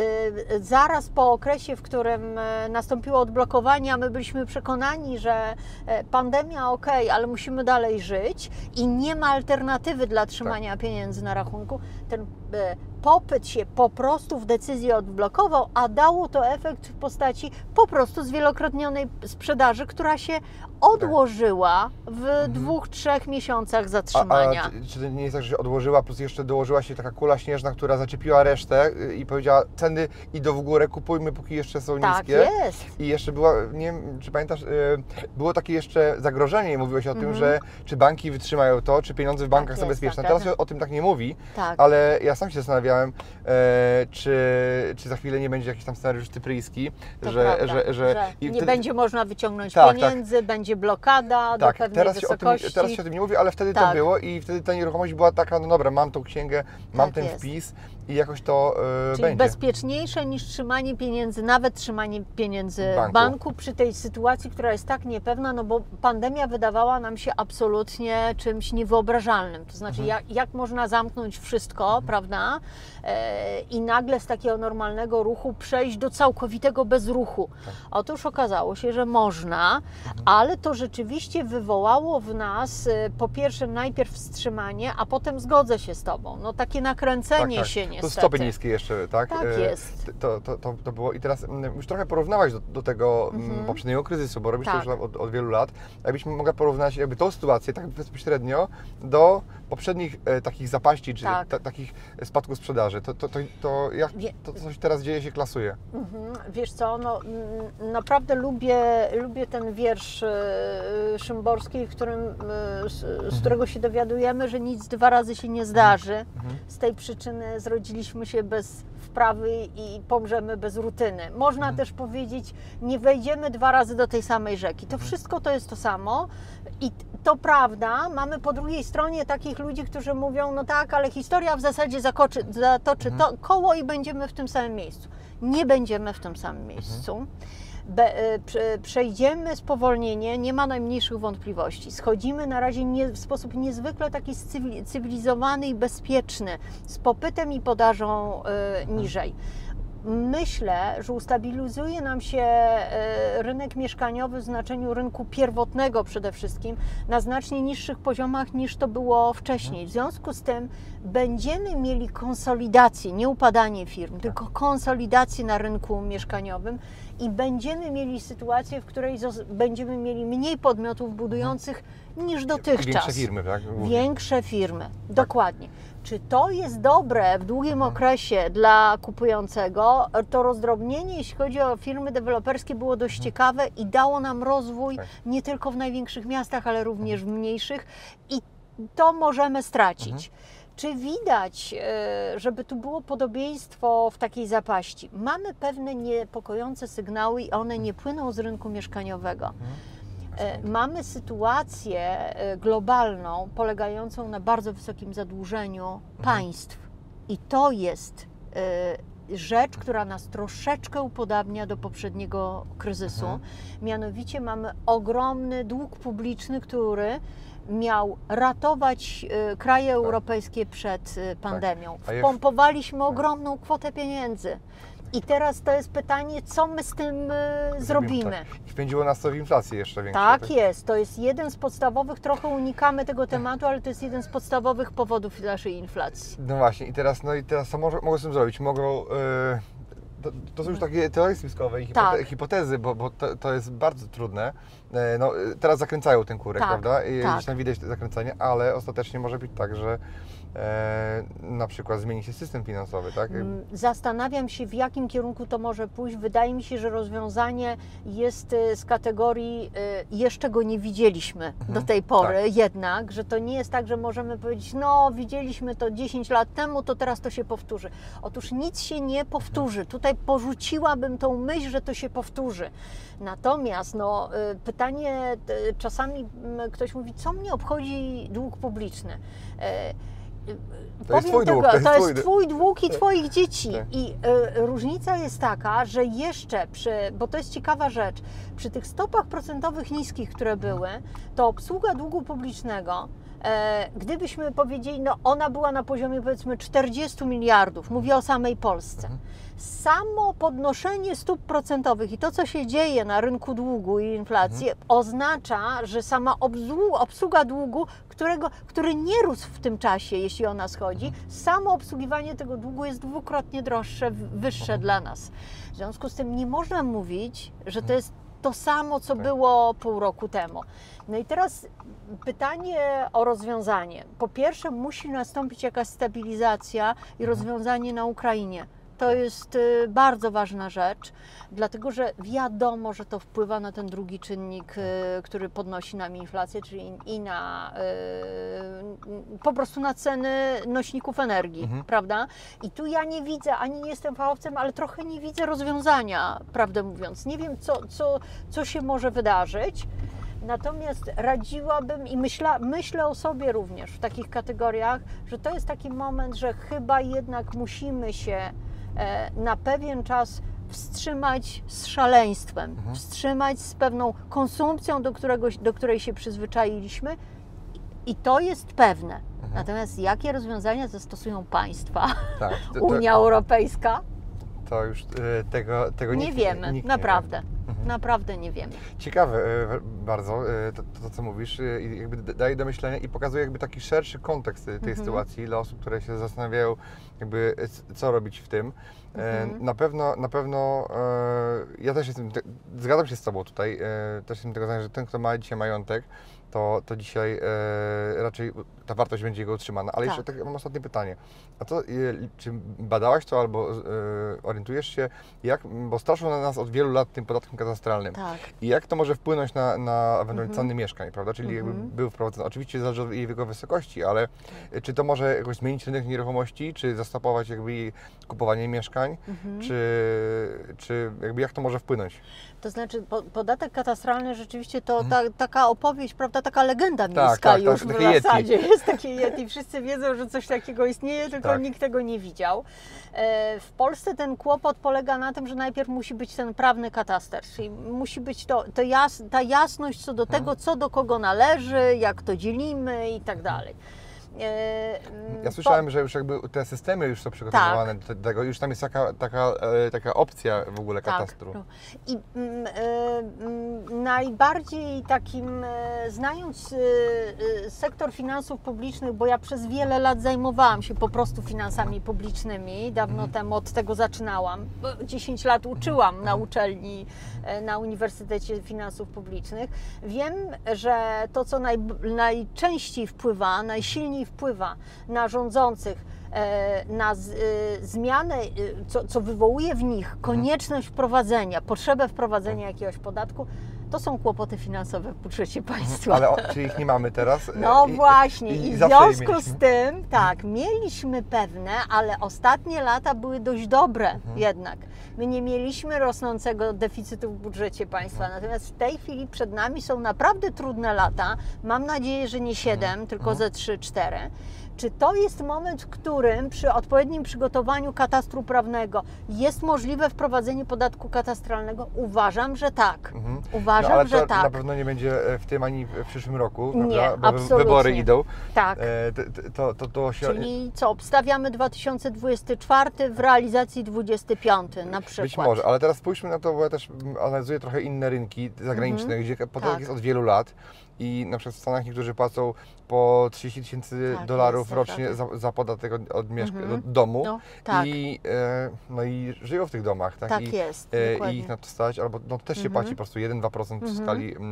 y, zaraz po okresie, w którym y, nastąpiło odblokowanie, a my byliśmy przekonani, że y, pandemia ok, ale musimy dalej żyć i nie ma alternatywy dla trzymania Tak. pieniędzy na rachunku, ten y, popyt się po prostu w decyzji odblokował, a dało to efekt w postaci po prostu zwielokrotnionej sprzedaży, która się odłożyła w dwóch, trzech miesiącach A, zatrzymania. a czy, czy to nie jest tak, że się odłożyła, plus jeszcze dołożyła się taka kula śnieżna, która zaczepiła resztę y, i powiedziała, ceny idą w górę, kupujmy, póki jeszcze są Tak niskie. jest. I jeszcze była, nie wiem, czy pamiętasz, y, było takie jeszcze zagrożenie i mówiło się o tym, że czy banki wytrzymają to, czy pieniądze w bankach są jest, bezpieczne. tak, Teraz tak. się o tym tak nie mówi, Tak. ale ja sam się zastanawiałem, e, czy, czy za chwilę nie będzie jakiś tam scenariusz cypryjski, To że, prawda, że, że, i nie wtedy- będzie można wyciągnąć Tak, pieniędzy, będzie blokada do tak, pewnej teraz się, o tym, wysokości. teraz się o tym nie mówi, ale wtedy to Tak. było i wtedy ta nieruchomość była taka, no dobra, mam tą księgę, mam Tak ten jest. wpis i jakoś to e, Czyli będzie. bezpieczniejsze niż trzymanie pieniędzy, nawet trzymanie pieniędzy W w banku. banku przy tej sytuacji, która jest tak niepewna, no bo pandemia wydawała nam się absolutnie czymś niewyobrażalnym. To znaczy, Mhm. jak, jak można zamknąć wszystko, prawda? prawda? E, I nagle z takiego normalnego ruchu przejść do całkowitego bezruchu. Tak. Otóż okazało się, że można, Mhm. ale to rzeczywiście wywołało w nas e, po pierwsze najpierw wstrzymanie, a potem zgodzę się z Tobą. No takie nakręcenie Tak, tak. się To niestety. stopy niskie jeszcze, tak? Tak E, jest. To, to, to, to było i teraz mm, już trochę porównałaś do, do tego mm, Mhm. poprzedniego kryzysu, bo robisz Tak. to już od, od wielu lat. Jakbyś mogła porównać jakby tą sytuację tak bezpośrednio do poprzednich e, takich zapaści, czy Tak. ta, takich spadków sprzedaży. To, to, to, to jak Wie- to, co się teraz dzieje, się klasuje? Mhm. Wiesz co, no, mm, naprawdę lubię, lubię ten wiersz e, Szymborskiej, w którym, e, z, z którego się dowiadujemy, że nic dwa razy się nie zdarzy. Mhm. Z tej przyczyny zrodziliśmy się bez wprawy i pomrzemy bez rutyny. Można też powiedzieć, nie wejdziemy dwa razy do tej samej rzeki. To wszystko to jest to samo i t- to prawda, mamy po drugiej stronie takich ludzi, którzy mówią, no tak, ale historia w zasadzie zakoczy, zatoczy to koło i będziemy w tym samym miejscu. Nie będziemy w tym samym miejscu. Be, e, prze, przejdziemy spowolnienie, nie ma najmniejszych wątpliwości. Schodzimy na razie nie, w sposób niezwykle taki cywili- cywilizowany i bezpieczny, z popytem i podażą e, niżej. Myślę, że ustabilizuje nam się e, rynek mieszkaniowy w znaczeniu rynku pierwotnego przede wszystkim na znacznie niższych poziomach niż to było wcześniej. W związku z tym będziemy mieli konsolidację, nie upadanie firm, tylko konsolidację na rynku mieszkaniowym i będziemy mieli sytuację, w której zos- będziemy mieli mniej podmiotów budujących niż dotychczas. Większe firmy, tak? Głównie. Większe firmy, dokładnie. Czy to jest dobre w długim okresie dla kupującego? To rozdrobnienie, jeśli chodzi o firmy deweloperskie, było dość ciekawe i dało nam rozwój Tak. nie tylko w największych miastach, ale również w mniejszych i to możemy stracić. Czy widać, e, żeby tu było podobieństwo w takiej zapaści? Mamy pewne niepokojące sygnały i one nie płyną z rynku mieszkaniowego. E, Mamy sytuację e, globalną polegającą na bardzo wysokim zadłużeniu państw i to jest e, rzecz, która nas troszeczkę upodabnia do poprzedniego kryzysu. Mhm. Mianowicie mamy ogromny dług publiczny, który miał ratować e, kraje europejskie przed e, pandemią. A jak- Wpompowaliśmy ogromną kwotę pieniędzy. I teraz to jest pytanie, co my z tym e, zrobimy. Tak. I wpędziło nas to w inflację jeszcze większą. Tak jest, to jest jeden z podstawowych, trochę unikamy tego tematu, ale to jest jeden z podstawowych powodów naszej inflacji. No właśnie, i teraz, no i teraz co może, mogą z tym zrobić? Mogą. Yy, to, to są już takie teorie spiskowe i hipote, Tak. hipotezy, bo, bo to, to jest bardzo trudne. Yy, no, yy, teraz zakręcają ten kurek, Tak, prawda? I tak. gdzieś tam widać to zakręcanie, ale ostatecznie może być tak, że e, na przykład zmieni się system finansowy, tak? Mm, Zastanawiam się, w jakim kierunku to może pójść. Wydaje mi się, że rozwiązanie jest y, z kategorii y, jeszcze go nie widzieliśmy do tej pory, jednak, że to nie jest tak, że możemy powiedzieć, no widzieliśmy to dziesięć lat temu, to teraz to się powtórzy. Otóż nic się nie powtórzy. Tutaj porzuciłabym tą myśl, że to się powtórzy. Natomiast no, y, pytanie, y, czasami y, ktoś mówi, co mnie obchodzi dług publiczny? Y, To jest Powiem twój dług, tego, to jest to twój jest dług. twój dług i twoich dzieci. Tak. I y, różnica jest taka, że jeszcze przy, bo to jest ciekawa rzecz, przy tych stopach procentowych niskich, które były, to obsługa długu publicznego, e, gdybyśmy powiedzieli, no ona była na poziomie powiedzmy czterdziestu miliardów, mówię o samej Polsce. Samo podnoszenie stóp procentowych i to, co się dzieje na rynku długu i inflacji, oznacza, że sama obsługa, obsługa długu, którego, który nie rósł w tym czasie, jeśli o nas chodzi, samo obsługiwanie tego długu jest dwukrotnie droższe, wyższe dla nas. W związku z tym nie można mówić, że to jest to samo, co było pół roku temu. No i teraz pytanie o rozwiązanie. Po pierwsze, musi nastąpić jakaś stabilizacja i rozwiązanie na Ukrainie. To jest y, bardzo ważna rzecz, dlatego że wiadomo, że to wpływa na ten drugi czynnik, y, który podnosi nam inflację, czyli i na y, po prostu na ceny nośników energii, Mhm. prawda? I tu ja nie widzę, ani nie jestem fachowcem, ale trochę nie widzę rozwiązania, prawdę mówiąc. Nie wiem, co, co, co się może wydarzyć. Natomiast radziłabym i myśla, myślę o sobie również w takich kategoriach, że to jest taki moment, że chyba jednak musimy się e, na pewien czas wstrzymać z szaleństwem, wstrzymać z pewną konsumpcją, do, któregoś, do której się przyzwyczailiśmy I to jest pewne. Mhm. Natomiast jakie rozwiązania zastosują państwa, tak, to, to, Unia Europejska? To już y, tego, tego nie nikt, wiemy, nikt naprawdę. nie wie. Mhm. Naprawdę nie wiemy. Ciekawe y, bardzo y, to, to, co mówisz, y, jakby daje do myślenia i pokazuje jakby taki szerszy kontekst tej mhm. sytuacji dla osób, które się zastanawiają, jakby co robić w tym. Mhm. Na pewno, na pewno y, ja też jestem, zgadzam się z Tobą tutaj, y, też jestem tego zdania, że ten, kto ma dzisiaj majątek, to, to dzisiaj e, raczej ta wartość będzie jego utrzymana. Ale tak. jeszcze tak, mam ostatnie pytanie. A to, e, czy badałaś to albo e, orientujesz się, jak, bo straszą na nas od wielu lat tym podatkiem katastralnym. Tak. I jak to może wpłynąć na, na ewentualnie mhm. ceny mieszkań, prawda? Czyli mhm. jakby był wprowadzony, oczywiście zależy od jego wysokości, ale tak. czy to może jakoś zmienić rynek nieruchomości, czy zastopować jakby kupowanie mieszkań, mhm. czy, czy jakby jak to może wpłynąć? To znaczy po, podatek katastralny rzeczywiście to ta, taka opowieść, prawda, taka legenda miejska tak, tak, już tak, w zasadzie. Yeti. Jest takie Yeti. Wszyscy wiedzą, że coś takiego istnieje, tylko tak. nikt tego nie widział. E, w Polsce ten kłopot polega na tym, że najpierw musi być ten prawny kataster, czyli musi być to, to jas, ta jasność co do tego, hmm. co do kogo należy, jak to dzielimy i tak dalej. Ja słyszałem, po... że już jakby te systemy już są przygotowane tak. do tego, już tam jest taka, taka, taka opcja w ogóle katastru. Tak. I y, y, najbardziej takim, y, znając y, y, sektor finansów publicznych, bo ja przez wiele lat zajmowałam się po prostu finansami publicznymi, dawno mhm. temu od tego zaczynałam, dziesięć lat uczyłam mhm. na uczelni, na Uniwersytecie Finansów Publicznych. Wiem, że to, co naj, najczęściej wpływa, najsilniej wpływa na rządzących, na zmianę, co, co wywołuje w nich konieczność wprowadzenia, potrzebę wprowadzenia jakiegoś podatku, to są kłopoty finansowe w budżecie państwa. Ale o, czy ich nie mamy teraz? No I, właśnie i, i, i w związku z tym, tak, mieliśmy pewne, ale ostatnie lata były dość dobre mhm. jednak. My nie mieliśmy rosnącego deficytu w budżecie państwa, mhm. natomiast w tej chwili przed nami są naprawdę trudne lata. Mam nadzieję, że nie siedem, mhm. tylko mhm. ze trzy, cztery. Czy to jest moment, w którym przy odpowiednim przygotowaniu katastru prawnego jest możliwe wprowadzenie podatku katastralnego? Uważam, że tak. Mhm. Uważam, no, ale że to tak. Na pewno nie będzie w tym ani w przyszłym roku, nie, prawda? Bo absolutnie. Wybory idą. Tak. E, to, to, to się... Czyli co, obstawiamy dwa tysiące dwudziesty czwarty, w realizacji dwudziesty piąty na przykład. Być może, ale teraz spójrzmy na to, bo ja też analizuję trochę inne rynki zagraniczne, mhm. gdzie podatek tak. jest od wielu lat. I na przykład w Stanach niektórzy płacą po trzydzieści tysięcy tak, dolarów rocznie za, za podatek od, od mieszka- mm-hmm. do domu no, tak. I, e, no i żyją w tych domach. Tak, tak I, jest. E, I ich na to stać, albo no, też się mm-hmm. płaci po prostu jeden do dwóch procent mm-hmm. w, skali, e,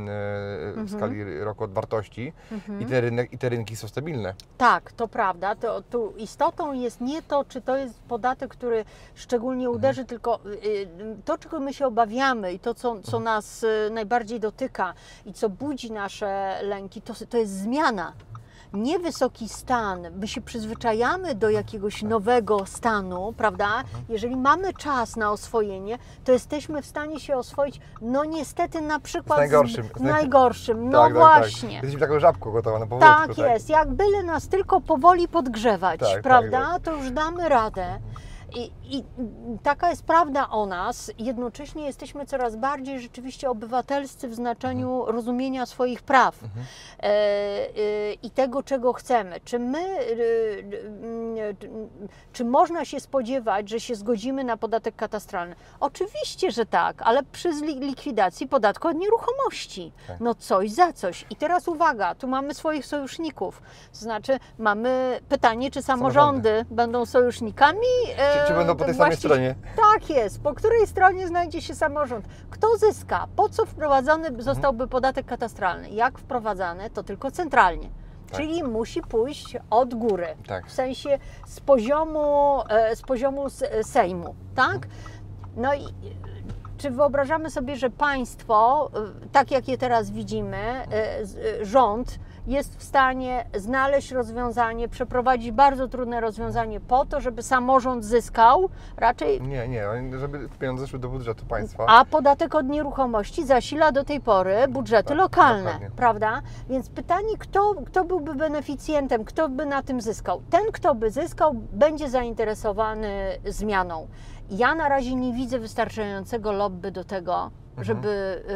w skali roku od wartości mm-hmm. i, te rynek, i te rynki są stabilne. Tak, to prawda. To, tu istotą jest nie to, czy to jest podatek, który szczególnie uderzy, mm-hmm. tylko y, to, czego my się obawiamy i to, co, co mm-hmm. nas y, najbardziej dotyka i co budzi nasze lęki, to, to jest zmiana. Nie wysoki stan, my się przyzwyczajamy do jakiegoś nowego stanu, prawda? Jeżeli mamy czas na oswojenie, to jesteśmy w stanie się oswoić, no niestety na przykład z najgorszym. Z, z najgorszym, no tak, właśnie. Tak, tak. Jesteśmy taką żabką gotowa na powrótku. Tak, tak jest, jak byle nas tylko powoli podgrzewać, tak, prawda? Tak, to już damy radę. I, I taka jest prawda o nas. Jednocześnie jesteśmy coraz bardziej rzeczywiście obywatelscy w znaczeniu mhm. rozumienia swoich praw mhm. e, e, i tego, czego chcemy. Czy my, e, e, czy można się spodziewać, że się zgodzimy na podatek katastralny? Oczywiście, że tak, ale przy likwidacji podatku od nieruchomości. Tak. No coś za coś. I teraz uwaga, tu mamy swoich sojuszników. To znaczy mamy pytanie, czy samorządy, samorządy. będą sojusznikami? Czy, czy będą po tej samej stronie? Tak jest. Po której stronie znajdzie się samorząd? Kto zyska? Po co wprowadzony zostałby podatek katastralny? Jak wprowadzany? To tylko centralnie. Tak. Czyli musi pójść od góry. Tak. W sensie z poziomu, z poziomu Sejmu. Tak? No i czy wyobrażamy sobie, że państwo, tak jak je teraz widzimy, rząd jest w stanie znaleźć rozwiązanie, przeprowadzić bardzo trudne rozwiązanie po to, żeby samorząd zyskał, raczej... Nie, nie, żeby pieniądze szły do budżetu państwa. A podatek od nieruchomości zasila do tej pory budżety tak, lokalne, dokładnie. Prawda? Więc pytanie, kto, kto byłby beneficjentem, kto by na tym zyskał? Ten, kto by zyskał, będzie zainteresowany zmianą. Ja na razie nie widzę wystarczającego lobby do tego, żeby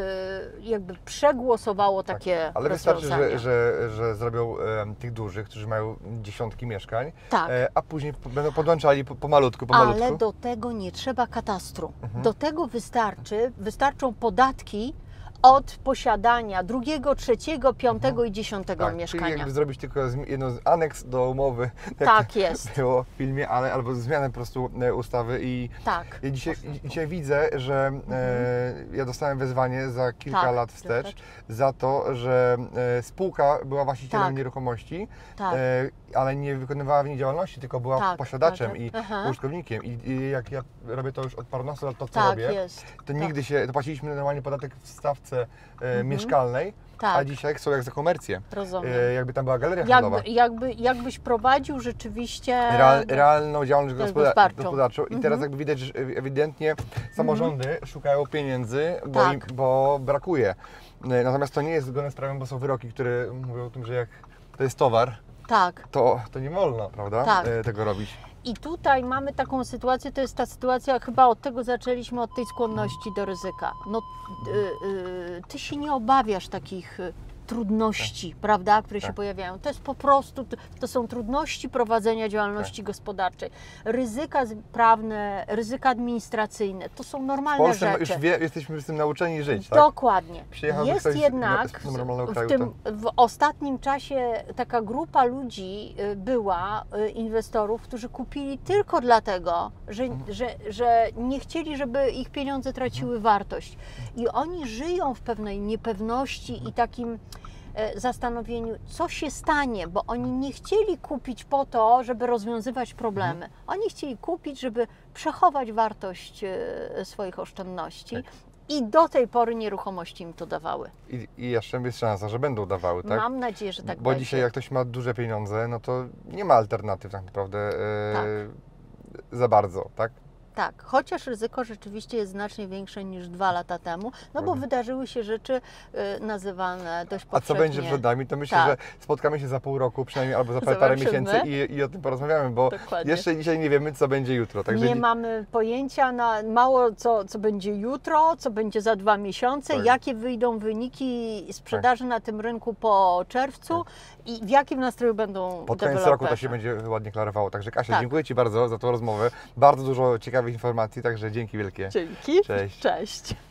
y, jakby przegłosowało takie Ale wystarczy, rozwiązania. że, że, że zrobią e, tych dużych, którzy mają dziesiątki mieszkań, Tak. e, a później po, będą podłączali po, pomalutku, pomalutku. Ale do tego nie trzeba katastru. Mhm. Do tego wystarczy, wystarczą podatki od posiadania drugiego, trzeciego, piątego i dziesiątego Tak, czyli mieszkania. jakby zrobić tylko zmi- jedno z aneks do umowy, jak Tak to jest. było w filmie, ale albo zmianę po prostu e, ustawy i Tak. ja dzisiaj, dzisiaj widzę, że e, ja dostałem wezwanie za kilka Tak, lat wstecz Piotrek. za to, że e, spółka była właścicielem Tak. nieruchomości, Tak. e, ale nie wykonywała w niej działalności, tylko była Tak, posiadaczem tak, i aha. użytkownikiem. I, I jak ja robię to już od parunastu lat, to co Tak robię, jest. to Tak. nigdy się, to płaciliśmy normalnie podatek w stawce e, mieszkalnej, a Tak. dzisiaj chcą jak za komercję. Rozumiem. E, jakby tam była galeria handlowa. Jakby, jakby, jakbyś prowadził rzeczywiście Real, realną działalność gospoda- gospodarczą. gospodarczą i teraz Mhm. jakby widać, że ewidentnie samorządy szukają pieniędzy, bo, Tak. im, bo brakuje. Natomiast to nie jest zgodne z prawem, bo są wyroki, które mówią o tym, że jak to jest towar, Tak. to, to nie wolno, prawda, Tak. e, tego robić. I tutaj mamy taką sytuację, to jest ta sytuacja, chyba od tego zaczęliśmy, od tej skłonności do ryzyka. No, y, y, ty się nie obawiasz takich y, trudności, prawda, które się Tak. pojawiają. To jest po prostu, to są trudności prowadzenia działalności Tak. gospodarczej. Ryzyka z- prawne, ryzyka administracyjne, to są W normalne Polsce rzeczy. już wie, jesteśmy z tym nauczeni żyć, tak? Dokładnie. Przyjechałby Jest ktoś z- jednak z normalnego w, kraju, w, tym, w ostatnim czasie taka grupa ludzi y, była, y, inwestorów, którzy kupili tylko dlatego, że, Mhm. że, że nie chcieli, żeby ich pieniądze traciły wartość. I oni żyją w pewnej niepewności Mhm. i takim e, zastanowieniu, co się stanie, bo oni nie chcieli kupić po to, żeby rozwiązywać problemy. Mhm. Oni chcieli kupić, żeby przechować wartość e, swoich oszczędności. Tak. I do tej pory nieruchomości im to dawały. I, I jeszcze jest szansa, że będą dawały, tak? Mam nadzieję, że tak Bo będzie. dzisiaj jak ktoś ma duże pieniądze, no to nie ma alternatyw tak naprawdę e, Tak. za bardzo, tak? Tak, chociaż ryzyko rzeczywiście jest znacznie większe niż dwa lata temu, no bo Prawda. wydarzyły się rzeczy y, nazywane dość A powszechnie. co będzie przed nami, to myślę, Tak. że spotkamy się za pół roku przynajmniej albo za parę, parę Zobaczymy. miesięcy i, i o tym porozmawiamy, bo Dokładnie. jeszcze dzisiaj nie wiemy, co będzie jutro. Także Nie dzi- mamy pojęcia na mało co, co będzie jutro, co będzie za dwa miesiące, Tak. jakie wyjdą wyniki sprzedaży na tym rynku po czerwcu i w jakim nastroju będą pod koniec deweloperzy. roku to się będzie ładnie klarowało. Także Kasia, Tak. dziękuję Ci bardzo za tą rozmowę. Bardzo dużo ciekawych informacji, także dzięki wielkie. Dzięki. Cześć. Cześć.